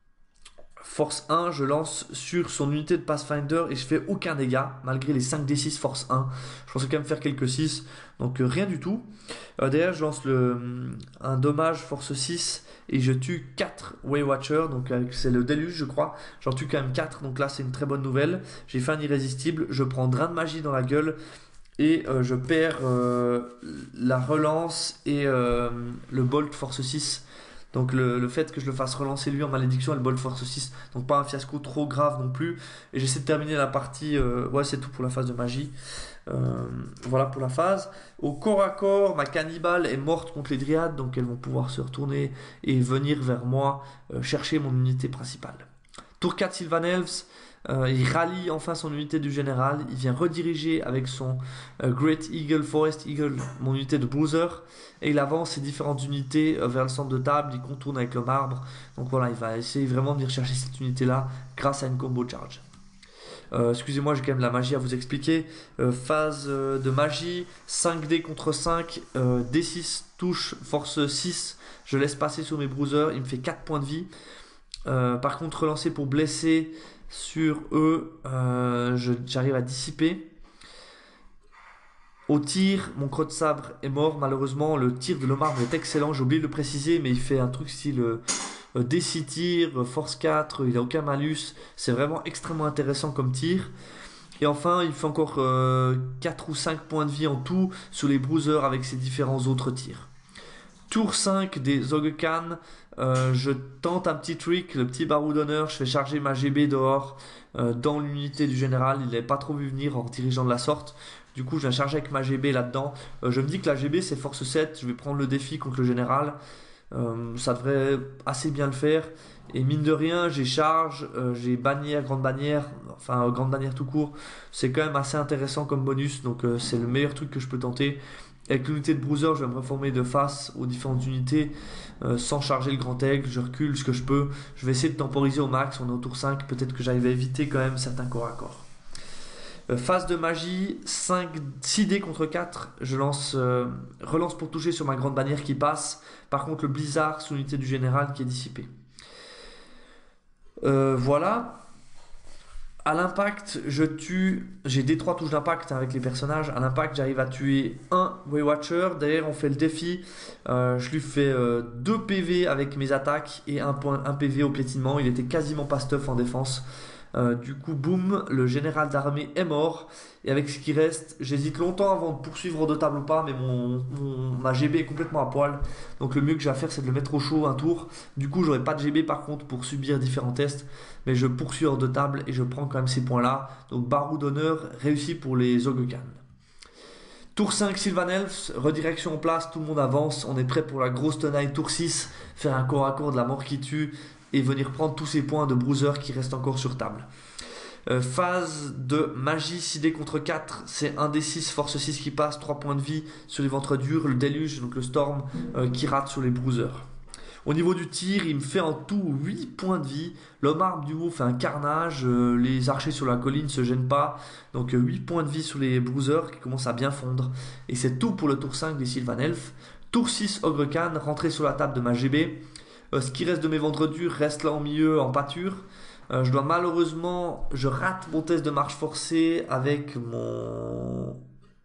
Force un, je lance sur son unité de Pathfinder et je fais aucun dégât malgré les cinq D six force un. Je pensais quand même faire quelques six, donc euh, rien du tout. Euh, derrière, je lance le, un dommage force six et je tue quatre Waywatchers, donc euh, c'est le déluge, je crois. J'en tue quand même quatre, donc là c'est une très bonne nouvelle. J'ai fait un irrésistible, je prends drain de magie dans la gueule Et euh, je perds euh, la relance et euh, le bolt force six. Donc le, le fait que je le fasse relancer lui en malédiction et le bolt force six. Donc pas un fiasco trop grave non plus. Et j'essaie de terminer la partie. Euh, ouais, c'est tout pour la phase de magie. Euh, voilà pour la phase. Au corps à corps, ma cannibale est morte contre les dryades. Donc elles vont pouvoir se retourner et venir vers moi euh, chercher mon unité principale. Tour quatre, Sylvan Elves. Euh, il rallie enfin son unité du général. Il vient rediriger avec son euh, Great Eagle, Forest Eagle, mon unité de bruiser. Et il avance ses différentes unités euh, vers le centre de table. Il contourne avec le marbre. Donc voilà, il va essayer vraiment de venir chercher cette unité-là grâce à une combo charge. Euh, excusez-moi, j'ai quand même de la magie à vous expliquer. Euh, phase euh, de magie, cinq dés contre cinq, euh, D six, touche, force six. Je laisse passer sur mes bruisers. Il me fait quatre points de vie. Euh, par contre, relancer pour blesser. Sur eux, euh, je, j'arrive à dissiper. Au tir, mon croc de sabre est mort. Malheureusement, le tir de Lomarbre est excellent. J'ai oublié de le préciser, mais il fait un truc style euh, D six tir, force quatre. Il n'a aucun malus. C'est vraiment extrêmement intéressant comme tir. Et enfin, il fait encore euh, quatre ou cinq points de vie en tout sur les bruisers avec ses différents autres tirs. Tour cinq des Ogre-Khan, euh, je tente un petit trick, le petit barreau d'honneur, je fais charger ma G B dehors euh, dans l'unité du général, il n'avait pas trop vu venir en dirigeant de la sorte, du coup je viens charger avec ma G B là-dedans, euh, je me dis que la G B c'est force sept, je vais prendre le défi contre le général, euh, ça devrait assez bien le faire, et mine de rien j'ai charge, euh, j'ai bannière, grande bannière, enfin euh, grande bannière tout court, c'est quand même assez intéressant comme bonus, donc euh, c'est le meilleur truc que je peux tenter. Avec l'unité de bruiser, je vais me reformer de face aux différentes unités euh, sans charger le grand aigle. Je recule ce que je peux. Je vais essayer de temporiser au max. On est au tour cinq. Peut-être que j'arrive à éviter quand même certains corps à corps. Euh, phase de magie, cinq, six dés contre quatre. Je lance, euh, relance pour toucher sur ma grande bannière qui passe. Par contre, le blizzard sous l'unité du général qui est dissipé. Euh, voilà. À l'impact, je tue. J'ai des trois touches d'impact avec les personnages. À l'impact, j'arrive à tuer un Waywatcher. Derrière, on fait le défi. Euh, je lui fais euh, deux P V avec mes attaques et un, point, un P V au piétinement. Il était quasiment pas stuff en défense. Euh, du coup, boum, le général d'armée est mort. Et avec ce qui reste, j'hésite longtemps avant de poursuivre de table ou pas, mais mon, mon, ma G B est complètement à poil. Donc le mieux que j'ai à faire, c'est de le mettre au chaud un tour. Du coup, j'aurai pas de G B par contre pour subir différents tests. Mais je poursuis hors de table et je prends quand même ces points-là. Donc barreau d'honneur réussi pour les Ogre-Khan. Tour cinq, Sylvan Elves, redirection en place, tout le monde avance. On est prêt pour la grosse tenaille. Tour six, faire un corps à corps de la mort qui tue et venir prendre tous ces points de bruiser qui restent encore sur table. Euh, phase de magie, six dés contre quatre, c'est un dé six, force six qui passe, trois points de vie sur les ventres durs, le déluge, donc le storm euh, qui rate sur les bruisers. Au niveau du tir, il me fait en tout huit points de vie. L'homme arbre du haut fait un carnage, euh, les archers sur la colline ne se gênent pas, donc euh, huit points de vie sur les bruisers qui commencent à bien fondre. Et c'est tout pour le tour cinq des Sylvan Elves. Tour six, Ogre-Khan, rentré sur la table de ma G B. Euh, ce qui reste de mes ventres durs reste là au milieu en pâture. Euh, je dois malheureusement, je rate mon test de marche forcée avec mon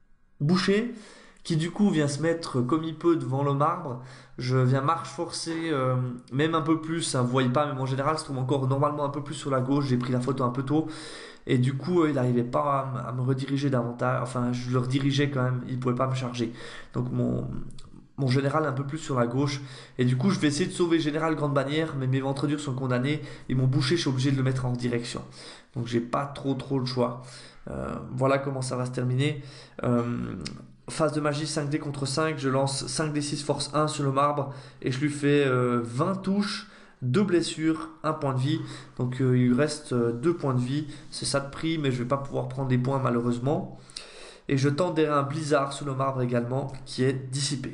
boucher qui du coup vient se mettre comme il peut devant le marbre. Je viens marche forcée, euh, même un peu plus, hein, vous voyez pas, mais en général se trouve encore normalement un peu plus sur la gauche. J'ai pris la photo un peu tôt et du coup euh, il n'arrivait pas à, m- à me rediriger davantage. Enfin, je le redirigeais quand même, il pouvait pas me charger. Donc mon mon général est un peu plus sur la gauche et du coup je vais essayer de sauver général grande bannière, mais mes ventres durs sont condamnés et mon boucher je suis obligé de le mettre en direction, donc j'ai pas trop trop le choix. Euh, voilà comment ça va se terminer. euh, Phase de magie, cinq dés contre cinq, je lance cinq dés six force un sur le marbre et je lui fais euh, vingt touches, deux blessures, un point de vie, donc euh, il lui reste euh, deux points de vie, c'est ça de prix, mais je vais pas pouvoir prendre des points malheureusement. Et je tente derrière un blizzard sur le marbre également qui est dissipé.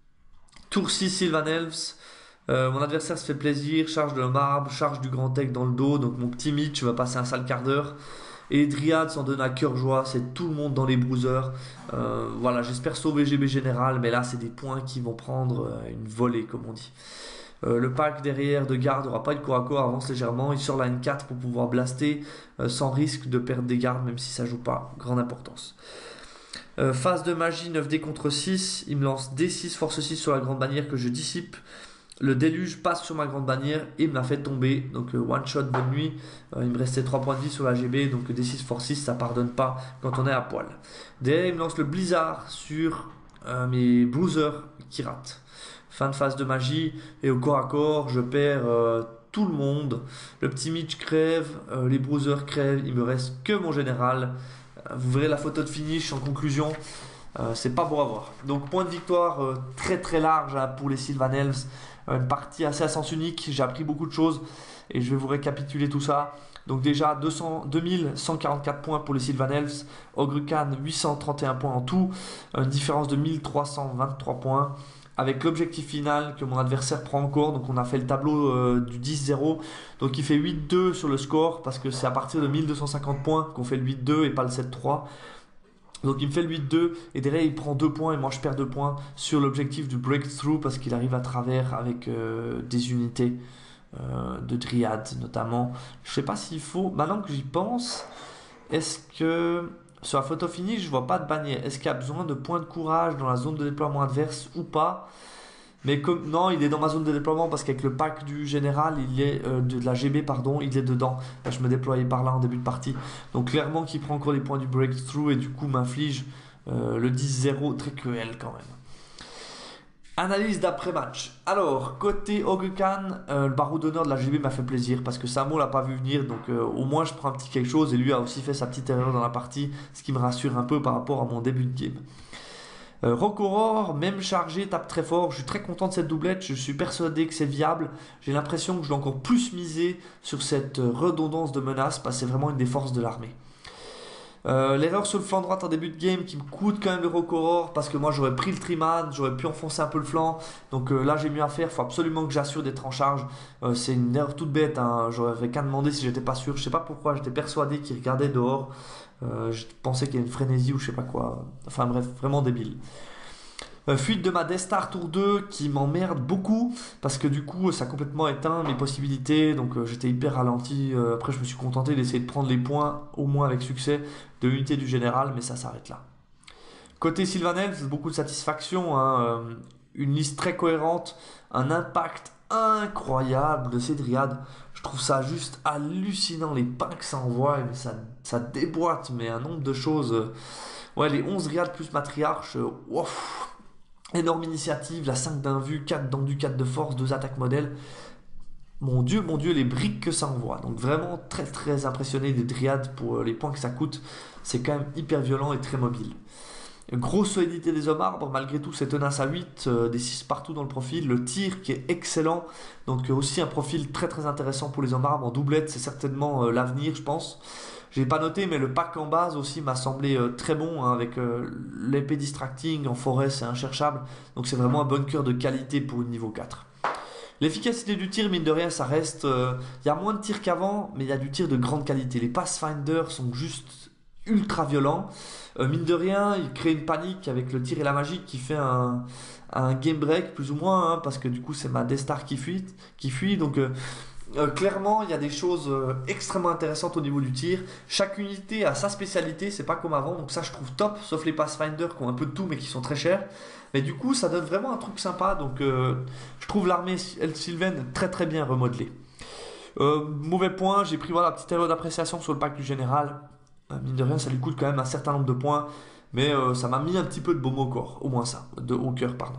Tour six, Sylvan Elves. Euh, mon adversaire se fait plaisir, charge de marbre, charge du grand tech dans le dos. Donc mon petit Mitch va passer un sale quart d'heure. Et les Dryades s'en donnent à cœur joie. C'est tout le monde dans les bruisers. Euh, voilà, j'espère sauver G B Général. Mais là, c'est des points qui vont prendre euh, une volée, comme on dit. Euh, le pack derrière de garde n'aura pas de corps à corps, avance légèrement. Il sort la N quatre pour pouvoir blaster euh, sans risque de perdre des gardes, même si ça joue pas. Grande importance. Euh, phase de magie, neuf dés contre six. Il me lance D six, force six sur la grande bannière que je dissipe. Le déluge passe sur ma grande bannière et me l'a fait tomber. Donc euh, one shot, bonne nuit. Euh, il me restait trois points de vie sur la G B. Donc D six force six, ça pardonne pas quand on est à poil. Derrière, il me lance le blizzard sur euh, mes bruisers qui ratent. Fin de phase de magie. Et au corps à corps, je perds euh, tout le monde. Le petit Mitch crève. Euh, les bruisers crèvent. Il me reste que mon général. Euh, vous verrez la photo de finish en conclusion. Euh, c'est pas beau à voir. Donc point de victoire euh, très très large hein, pour les Sylvan Elves. Euh, une partie assez à sens unique. J'ai appris beaucoup de choses et je vais vous récapituler tout ça. Donc déjà deux cents, deux mille cent quarante-quatre points pour les Sylvan Elves. Ogre Khan huit cent trente et un points en tout. Une différence de mille trois cent vingt-trois points. Avec l'objectif final que mon adversaire prend encore. Donc on a fait le tableau euh, du dix zéro. Donc il fait huit deux sur le score parce que c'est à partir de mille deux cent cinquante points qu'on fait le huit deux et pas le sept trois. Donc il me fait le huit deux et derrière il prend deux points et moi je perds deux points sur l'objectif du breakthrough parce qu'il arrive à travers avec euh, des unités euh, de Dryad notamment. Je sais pas s'il faut, maintenant que j'y pense, est-ce que sur la photo finish je vois pas de bannière, est-ce qu'il y a besoin de points de courage dans la zone de déploiement adverse ou pas? Mais comme non, il est dans ma zone de déploiement parce qu'avec le pack du général, il est euh, de, de la G B pardon, il est dedans. Là, je me déployais par là en début de partie. Donc clairement qu'il prend encore les points du breakthrough et du coup m'inflige euh, le dix zéro très cruel quand même. Analyse d'après-match. Alors, côté Ogre Khan, euh, le barreau d'honneur de la G B m'a fait plaisir parce que Samo l'a pas vu venir, donc euh, au moins je prends un petit quelque chose et lui a aussi fait sa petite erreur dans la partie, ce qui me rassure un peu par rapport à mon début de game. Euh, Rock Aurore, même chargé, tape très fort. Je suis très content de cette doublette. Je suis persuadé que c'est viable. J'ai l'impression que je dois encore plus miser sur cette redondance de menace parce que c'est vraiment une des forces de l'armée. Euh, L'erreur sur le flanc droit en début de game qui me coûte quand même le Rock Aurore parce que moi j'aurais pris le Triman, j'aurais pu enfoncer un peu le flanc. Donc euh, là j'ai mieux à faire. Il faut absolument que j'assure d'être en charge. Euh, c'est une erreur toute bête. Hein. J'aurais qu'à demander si j'étais pas sûr. Je sais pas pourquoi. J'étais persuadé qu'il regardait dehors. Euh, je pensais qu'il y avait une frénésie ou je sais pas quoi. Enfin bref, vraiment débile. Euh, fuite de ma Death Star tour deux qui m'emmerde beaucoup parce que du coup ça a complètement éteint mes possibilités. Donc euh, j'étais hyper ralenti. Euh, après je me suis contenté d'essayer de prendre les points au moins avec succès de l'unité du général, mais ça s'arrête là. Côté Sylvan Elves, beaucoup de satisfaction. Hein, euh, une liste très cohérente, un impact incroyable de ces dryades. Je trouve ça juste hallucinant les pains que ça envoie, mais ça, ça déboîte, mais un nombre de choses. Ouais, les onze dryades plus matriarche, euh, ouf, énorme initiative, la cinq d'invue, quatre d'endu, quatre de force, deux attaques modèles. Mon dieu, mon dieu, les briques que ça envoie. Donc vraiment très très impressionné des dryades pour les points que ça coûte. C'est quand même hyper violent et très mobile. Grosse solidité des hommes arbres, malgré tout c'est tenace à huit, euh, des six partout dans le profil, le tir qui est excellent, donc euh, aussi un profil très très intéressant pour les hommes arbres en doublette, c'est certainement euh, l'avenir je pense. J'ai pas noté mais le pack en base aussi m'a semblé euh, très bon hein, avec euh, l'épée distracting en forêt c'est incherchable, donc c'est vraiment un bunker de qualité pour une niveau quatre. L'efficacité du tir, mine de rien, ça reste... Il euh, y a moins de tirs qu'avant, mais il y a du tir de grande qualité. Les Pathfinder sont juste ultra violents. Euh, mine de rien, il crée une panique avec le tir et la magie qui fait un, un game break, plus ou moins, hein, parce que du coup, c'est ma Death Star qui fuit. Qui fuit donc, euh, euh, clairement, il y a des choses euh, extrêmement intéressantes au niveau du tir. Chaque unité a sa spécialité, c'est pas comme avant, donc ça, je trouve top, sauf les Pathfinder qui ont un peu de tout, mais qui sont très chers. Mais du coup, ça donne vraiment un truc sympa. Donc, euh, je trouve l'armée Sylvaine très très bien remodelée. Euh, mauvais point, j'ai pris voilà, la petite erreur d'appréciation sur le pack du général. Euh, mine de rien, ça lui coûte quand même un certain nombre de points. Mais euh, ça m'a mis un petit peu de baume au corps. Au moins ça, de au cœur, pardon.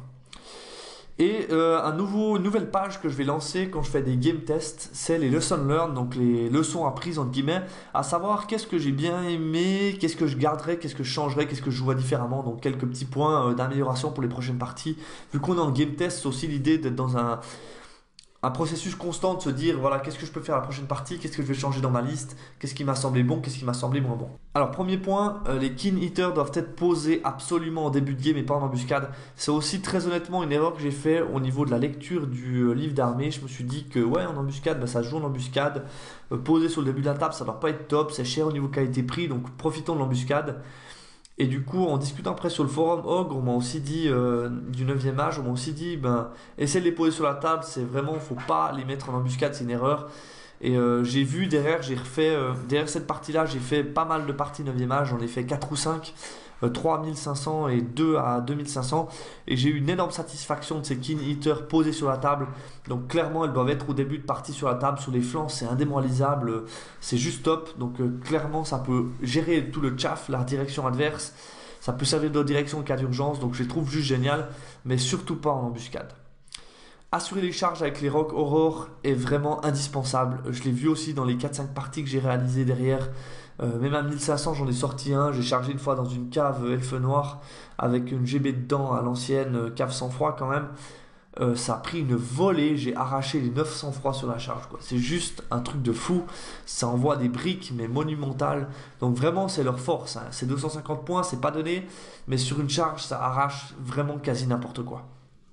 Et euh, un nouveau, une nouvelle page que je vais lancer quand je fais des game tests, c'est les lessons learned, donc les leçons apprises entre guillemets, à savoir qu'est-ce que j'ai bien aimé, qu'est-ce que je garderai, qu'est-ce que je changerai, qu'est-ce que je jouerai différemment, donc quelques petits points euh, d'amélioration pour les prochaines parties. Vu qu'on est en game test, c'est aussi l'idée d'être dans un, un processus constant de se dire voilà qu'est-ce que je peux faire la prochaine partie, qu'est-ce que je vais changer dans ma liste, qu'est-ce qui m'a semblé bon, qu'est-ce qui m'a semblé moins bon. Alors premier point, euh, les Keen Eaters doivent être posés absolument en début de game et pas en embuscade. C'est aussi très honnêtement une erreur que j'ai fait au niveau de la lecture du euh, livre d'armée. Je me suis dit que ouais en embuscade bah, ça se joue en embuscade, euh, posé sur le début de la table ça doit pas être top, c'est cher au niveau qualité-prix donc profitons de l'embuscade. Et du coup, en discutant après sur le forum Ogre, on m'a aussi dit, euh, du neuvième âge, on m'a aussi dit, ben, essaie de les poser sur la table, c'est vraiment, faut pas les mettre en embuscade, c'est une erreur. Et euh, j'ai vu derrière, j'ai refait, euh, derrière cette partie-là, j'ai fait pas mal de parties neuvième âge, j'en ai fait quatre ou cinq, euh, trois mille cinq cents et deux à deux mille cinq cents. Et j'ai eu une énorme satisfaction de ces Keen Eater posés sur la table. Donc clairement, elles doivent être au début de partie sur la table, sur les flancs, c'est indémoralisable, euh, c'est juste top. Donc euh, clairement, ça peut gérer tout le chaff, la direction adverse. Ça peut servir de direction en cas d'urgence, donc je les trouve juste génial, mais surtout pas en embuscade. Assurer les charges avec les Rock Aurore est vraiment indispensable. Je l'ai vu aussi dans les quatre cinq parties que j'ai réalisées derrière. Euh, même à mille cinq cents, j'en ai sorti un. J'ai chargé une fois dans une cave elfe noir avec une G B dedans à l'ancienne, euh, cave sans froid quand même. Euh, ça a pris une volée. J'ai arraché les neuf cents froid sur la charge, quoi. C'est juste un truc de fou. Ça envoie des briques, mais monumentales. Donc vraiment, c'est leur force, hein. C'est deux cent cinquante points, c'est pas donné. Mais sur une charge, ça arrache vraiment quasi n'importe quoi.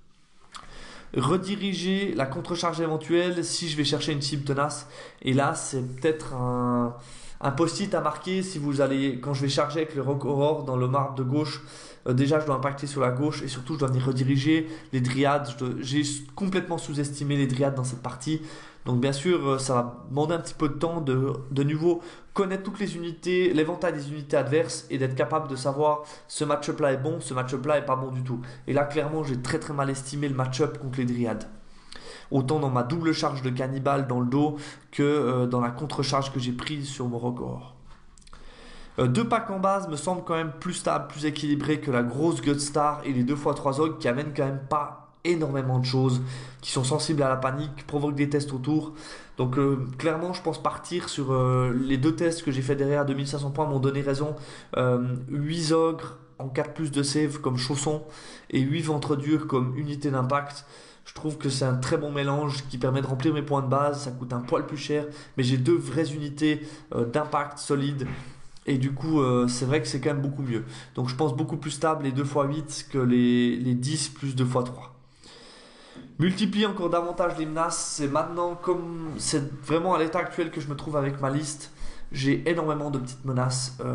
Rediriger la contre-charge éventuelle si je vais chercher une cible tenace. Et là, c'est peut-être un, un post-it à marquer si vous allez, quand je vais charger avec le Rock Aurore dans le marbre de gauche. Euh, déjà, je dois impacter sur la gauche et surtout, je dois venir rediriger les dryades. J'ai complètement sous-estimé les dryades dans cette partie. Donc, bien sûr, euh, ça va demander un petit peu de temps de, de nouveau connaître toutes les unités, l'éventail des unités adverses et d'être capable de savoir ce match-up là est bon, ce match-up là est pas bon du tout. Et là, clairement, j'ai très très mal estimé le match-up contre les dryades. Autant dans ma double charge de cannibale dans le dos que euh, dans la contre-charge que j'ai prise sur mon Rock Aurore. Euh, deux packs en base me semblent quand même plus stable, plus équilibré que la grosse Gutstar et les deux fois trois ogres qui amènent quand même pas énormément de choses, qui sont sensibles à la panique, provoquent des tests autour. Donc euh, clairement, je pense partir sur euh, les deux tests que j'ai fait derrière à deux mille cinq cents points m'ont donné raison. Euh, huit ogres en quatre plus de save comme chausson et huit ventres durs comme unité d'impact. Je trouve que c'est un très bon mélange qui permet de remplir mes points de base. Ça coûte un poil plus cher, mais j'ai deux vraies unités euh, d'impact solides. Et du coup, euh, c'est vrai que c'est quand même beaucoup mieux. Donc je pense beaucoup plus stable les deux fois huit que les, les dix plus deux fois trois. Multiplier encore davantage les menaces, c'est maintenant comme c'est vraiment à l'état actuel que je me trouve avec ma liste. J'ai énormément de petites menaces. Euh,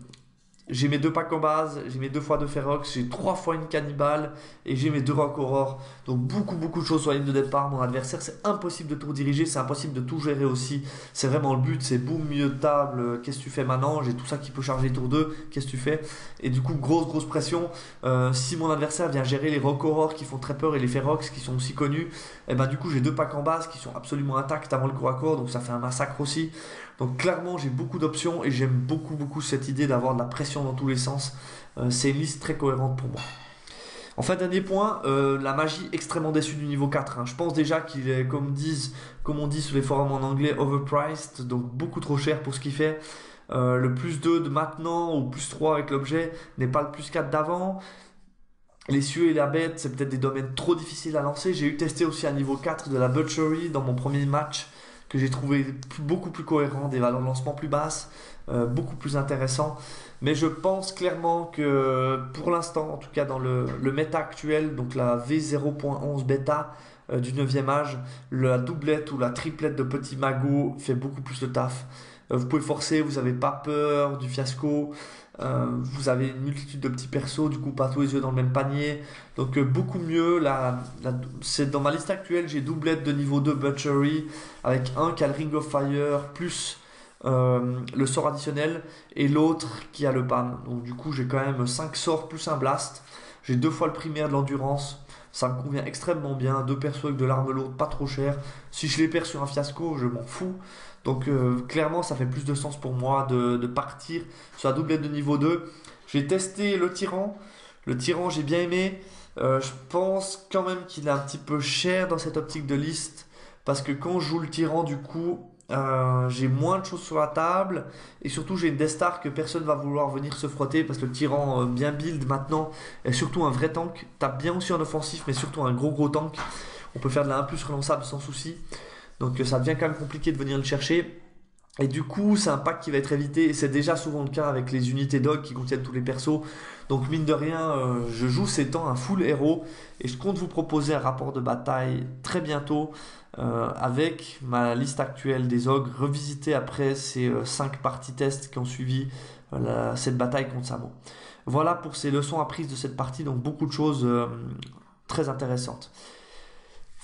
j'ai mes deux packs en base, j'ai mes deux fois deux Ferox, j'ai trois fois une cannibale et j'ai mes deux Rock Aurore. Donc beaucoup beaucoup de choses sur la ligne de départ. Mon adversaire, c'est impossible de tout diriger, c'est impossible de tout gérer aussi. C'est vraiment le but, c'est boum, milieu de table, qu'est-ce que tu fais maintenant? J'ai tout ça qui peut charger tour deux, qu'est-ce que tu fais? Et du coup, grosse grosse pression. Euh, si mon adversaire vient gérer les Rock Aurore qui font très peur et les Ferox qui sont aussi connus, et ben du coup j'ai deux packs en base qui sont absolument intacts avant le corps à corps, donc ça fait un massacre aussi. Donc clairement j'ai beaucoup d'options et j'aime beaucoup beaucoup cette idée d'avoir de la pression dans tous les sens. Euh, c'est une liste très cohérente pour moi. Enfin, dernier point, euh, la magie extrêmement déçue du niveau quatre, hein. Je pense déjà qu'il est, comme, disent, comme on dit sur les forums en anglais, overpriced, donc beaucoup trop cher pour ce qu'il fait. Euh, le plus deux de maintenant ou plus trois avec l'objet n'est pas le plus quatre d'avant. Les cieux et la bête, c'est peut-être des domaines trop difficiles à lancer. J'ai eu testé aussi un niveau quatre de la Butchery dans mon premier match que j'ai trouvé plus, beaucoup plus cohérent, des valeurs de lancement plus basses, euh, beaucoup plus intéressant. Mais je pense clairement que pour l'instant, en tout cas dans le, le méta actuel, donc la V zéro point onze bêta euh, du neuvième âge, la doublette ou la triplette de petits magots fait beaucoup plus de taf. Euh, vous pouvez forcer, vous n'avez pas peur du fiasco. Euh, vous avez une multitude de petits persos, du coup pas tous les yeux dans le même panier, donc euh, beaucoup mieux. La, la, c'est dans ma liste actuelle, j'ai doublette de niveau deux Butchery avec un qui a le Ring of Fire plus euh, le sort additionnel et l'autre qui a le P A M. Donc du coup j'ai quand même cinq sorts plus un blast. J'ai deux fois le primaire de l'endurance, ça me convient extrêmement bien. Deux persos avec de l'arme lourde, pas trop cher. Si je les perds sur un fiasco, je m'en fous. Donc euh, clairement ça fait plus de sens pour moi de, de partir sur la doublette de niveau deux. J'ai testé le tyran. Le tyran j'ai bien aimé. Euh, je pense quand même qu'il est un petit peu cher dans cette optique de liste. Parce que quand je joue le tyran du coup euh, j'ai moins de choses sur la table. Et surtout j'ai une Death Star que personne va vouloir venir se frotter. Parce que le tyran euh, bien build maintenant est surtout un vrai tank. Tape bien aussi en offensif mais surtout un gros gros tank. On peut faire de la un plus relançable sans souci. Donc ça devient quand même compliqué de venir le chercher. Et du coup, c'est un pack qui va être évité. Et c'est déjà souvent le cas avec les unités dog qui contiennent tous les persos. Donc mine de rien, euh, je joue ces temps un full héros. Et je compte vous proposer un rapport de bataille très bientôt. Euh, avec ma liste actuelle des ogres. Revisité après ces euh, cinq parties tests qui ont suivi euh, la, cette bataille contre Samo. Voilà pour ces leçons apprises de cette partie. Donc beaucoup de choses euh, très intéressantes.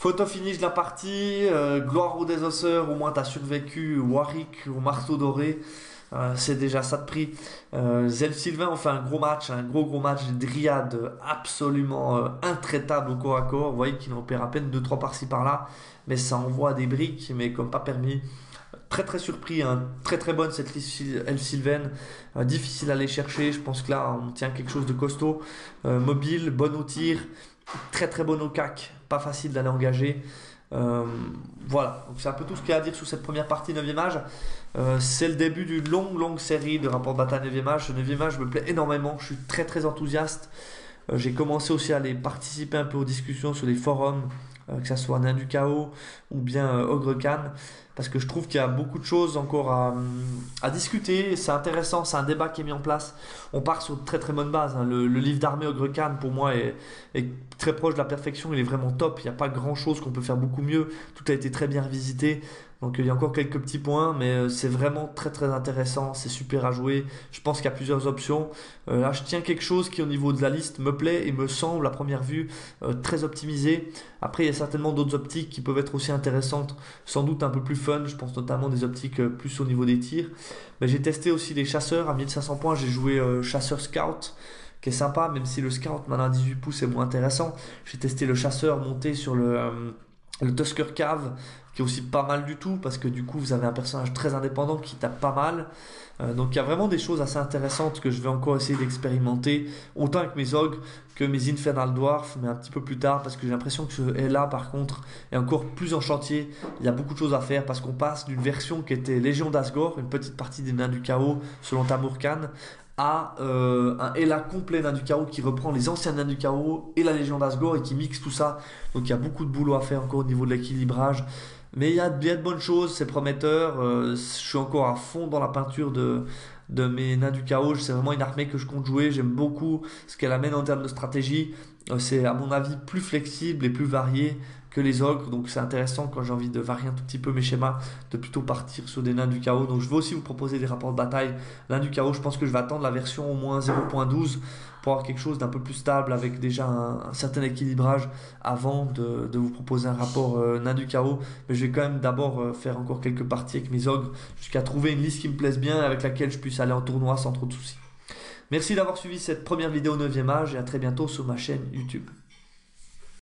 Photo finish de la partie, euh, gloire aux désosseurs, au moins tu as survécu Warwick au marteau doré. Euh, c'est déjà ça de prix. Euh, Zell Sylvain ont fait un gros match, un gros gros match. Dryad absolument euh, intraitable au corps à corps. Vous voyez qu'il en perd à peine deux trois par-ci par-là, mais ça envoie des briques, mais comme pas permis. Très très surpris, hein. Très très bonne cette liste El Sylvain. Euh, difficile à aller chercher. Je pense que là on tient quelque chose de costaud. Euh, mobile, bonne au tir, très très bonne au cac. Pas facile d'aller engager. Euh, voilà, donc c'est un peu tout ce qu'il y a à dire sur cette première partie neuvième âge. Euh, c'est le début d'une longue longue série de rapports de bataille neuvième âge. Ce neuvième âge me plaît énormément, je suis très très enthousiaste. Euh, j'ai commencé aussi à aller participer un peu aux discussions sur les forums, euh, que ce soit Nain du Chaos ou bien euh, Ogre Khan, parce que je trouve qu'il y a beaucoup de choses encore à, à discuter. C'est intéressant, c'est un débat qui est mis en place. On part sur de très très bonne base, hein. Le, le livre d'armée Ogre Khan pour moi est, est très proche de la perfection, il est vraiment top. Il n'y a pas grand chose qu'on peut faire beaucoup mieux, tout a été très bien revisité. Donc il y a encore quelques petits points, mais c'est vraiment très très intéressant, c'est super à jouer. Je pense qu'il y a plusieurs options. Euh, là je tiens quelque chose qui au niveau de la liste me plaît et me semble à première vue euh, très optimisé. Après il y a certainement d'autres optiques qui peuvent être aussi intéressantes, sans doute un peu plus fun. Je pense notamment des optiques euh, plus au niveau des tirs. Mais j'ai testé aussi les chasseurs à mille cinq cents points, j'ai joué euh, chasseur scout, qui est sympa, même si le scout maintenant à dix-huit pouces est moins intéressant. J'ai testé le chasseur monté sur le... Euh, le Tusker Cave, qui est aussi pas mal du tout, parce que du coup vous avez un personnage très indépendant qui tape pas mal. Euh, donc il y a vraiment des choses assez intéressantes que je vais encore essayer d'expérimenter, autant avec mes ogres que mes Infernal Dwarfs, mais un petit peu plus tard, parce que j'ai l'impression que ce est là par contre est encore plus en chantier. Il y a beaucoup de choses à faire, parce qu'on passe d'une version qui était Légion d'Asgore, une petite partie des Nains du Chaos selon Tamur Khan, à euh, un Ella complet Nains du Chaos qui reprend les anciens Nains du Chaos et la Légion d'Asgore et qui mixe tout ça. Donc il y a beaucoup de boulot à faire encore au niveau de l'équilibrage. Mais il y a bien de bonnes choses, c'est prometteur. Euh, je suis encore à fond dans la peinture de, de mes Nains du Chaos. C'est vraiment une armée que je compte jouer. J'aime beaucoup ce qu'elle amène en termes de stratégie. Euh, c'est à mon avis plus flexible et plus varié que les ogres, donc c'est intéressant quand j'ai envie de varier un tout petit peu mes schémas, de plutôt partir sur des Nains du Chaos. Donc je vais aussi vous proposer des rapports de bataille Nains du Chaos. Je pense que je vais attendre la version au moins zéro point douze pour avoir quelque chose d'un peu plus stable avec déjà un, un certain équilibrage avant de, de vous proposer un rapport euh, Nains du Chaos. Mais je vais quand même d'abord euh, faire encore quelques parties avec mes ogres jusqu'à trouver une liste qui me plaise bien, avec laquelle je puisse aller en tournoi sans trop de soucis. Merci d'avoir suivi cette première vidéo neuvième âge et à très bientôt sur ma chaîne YouTube.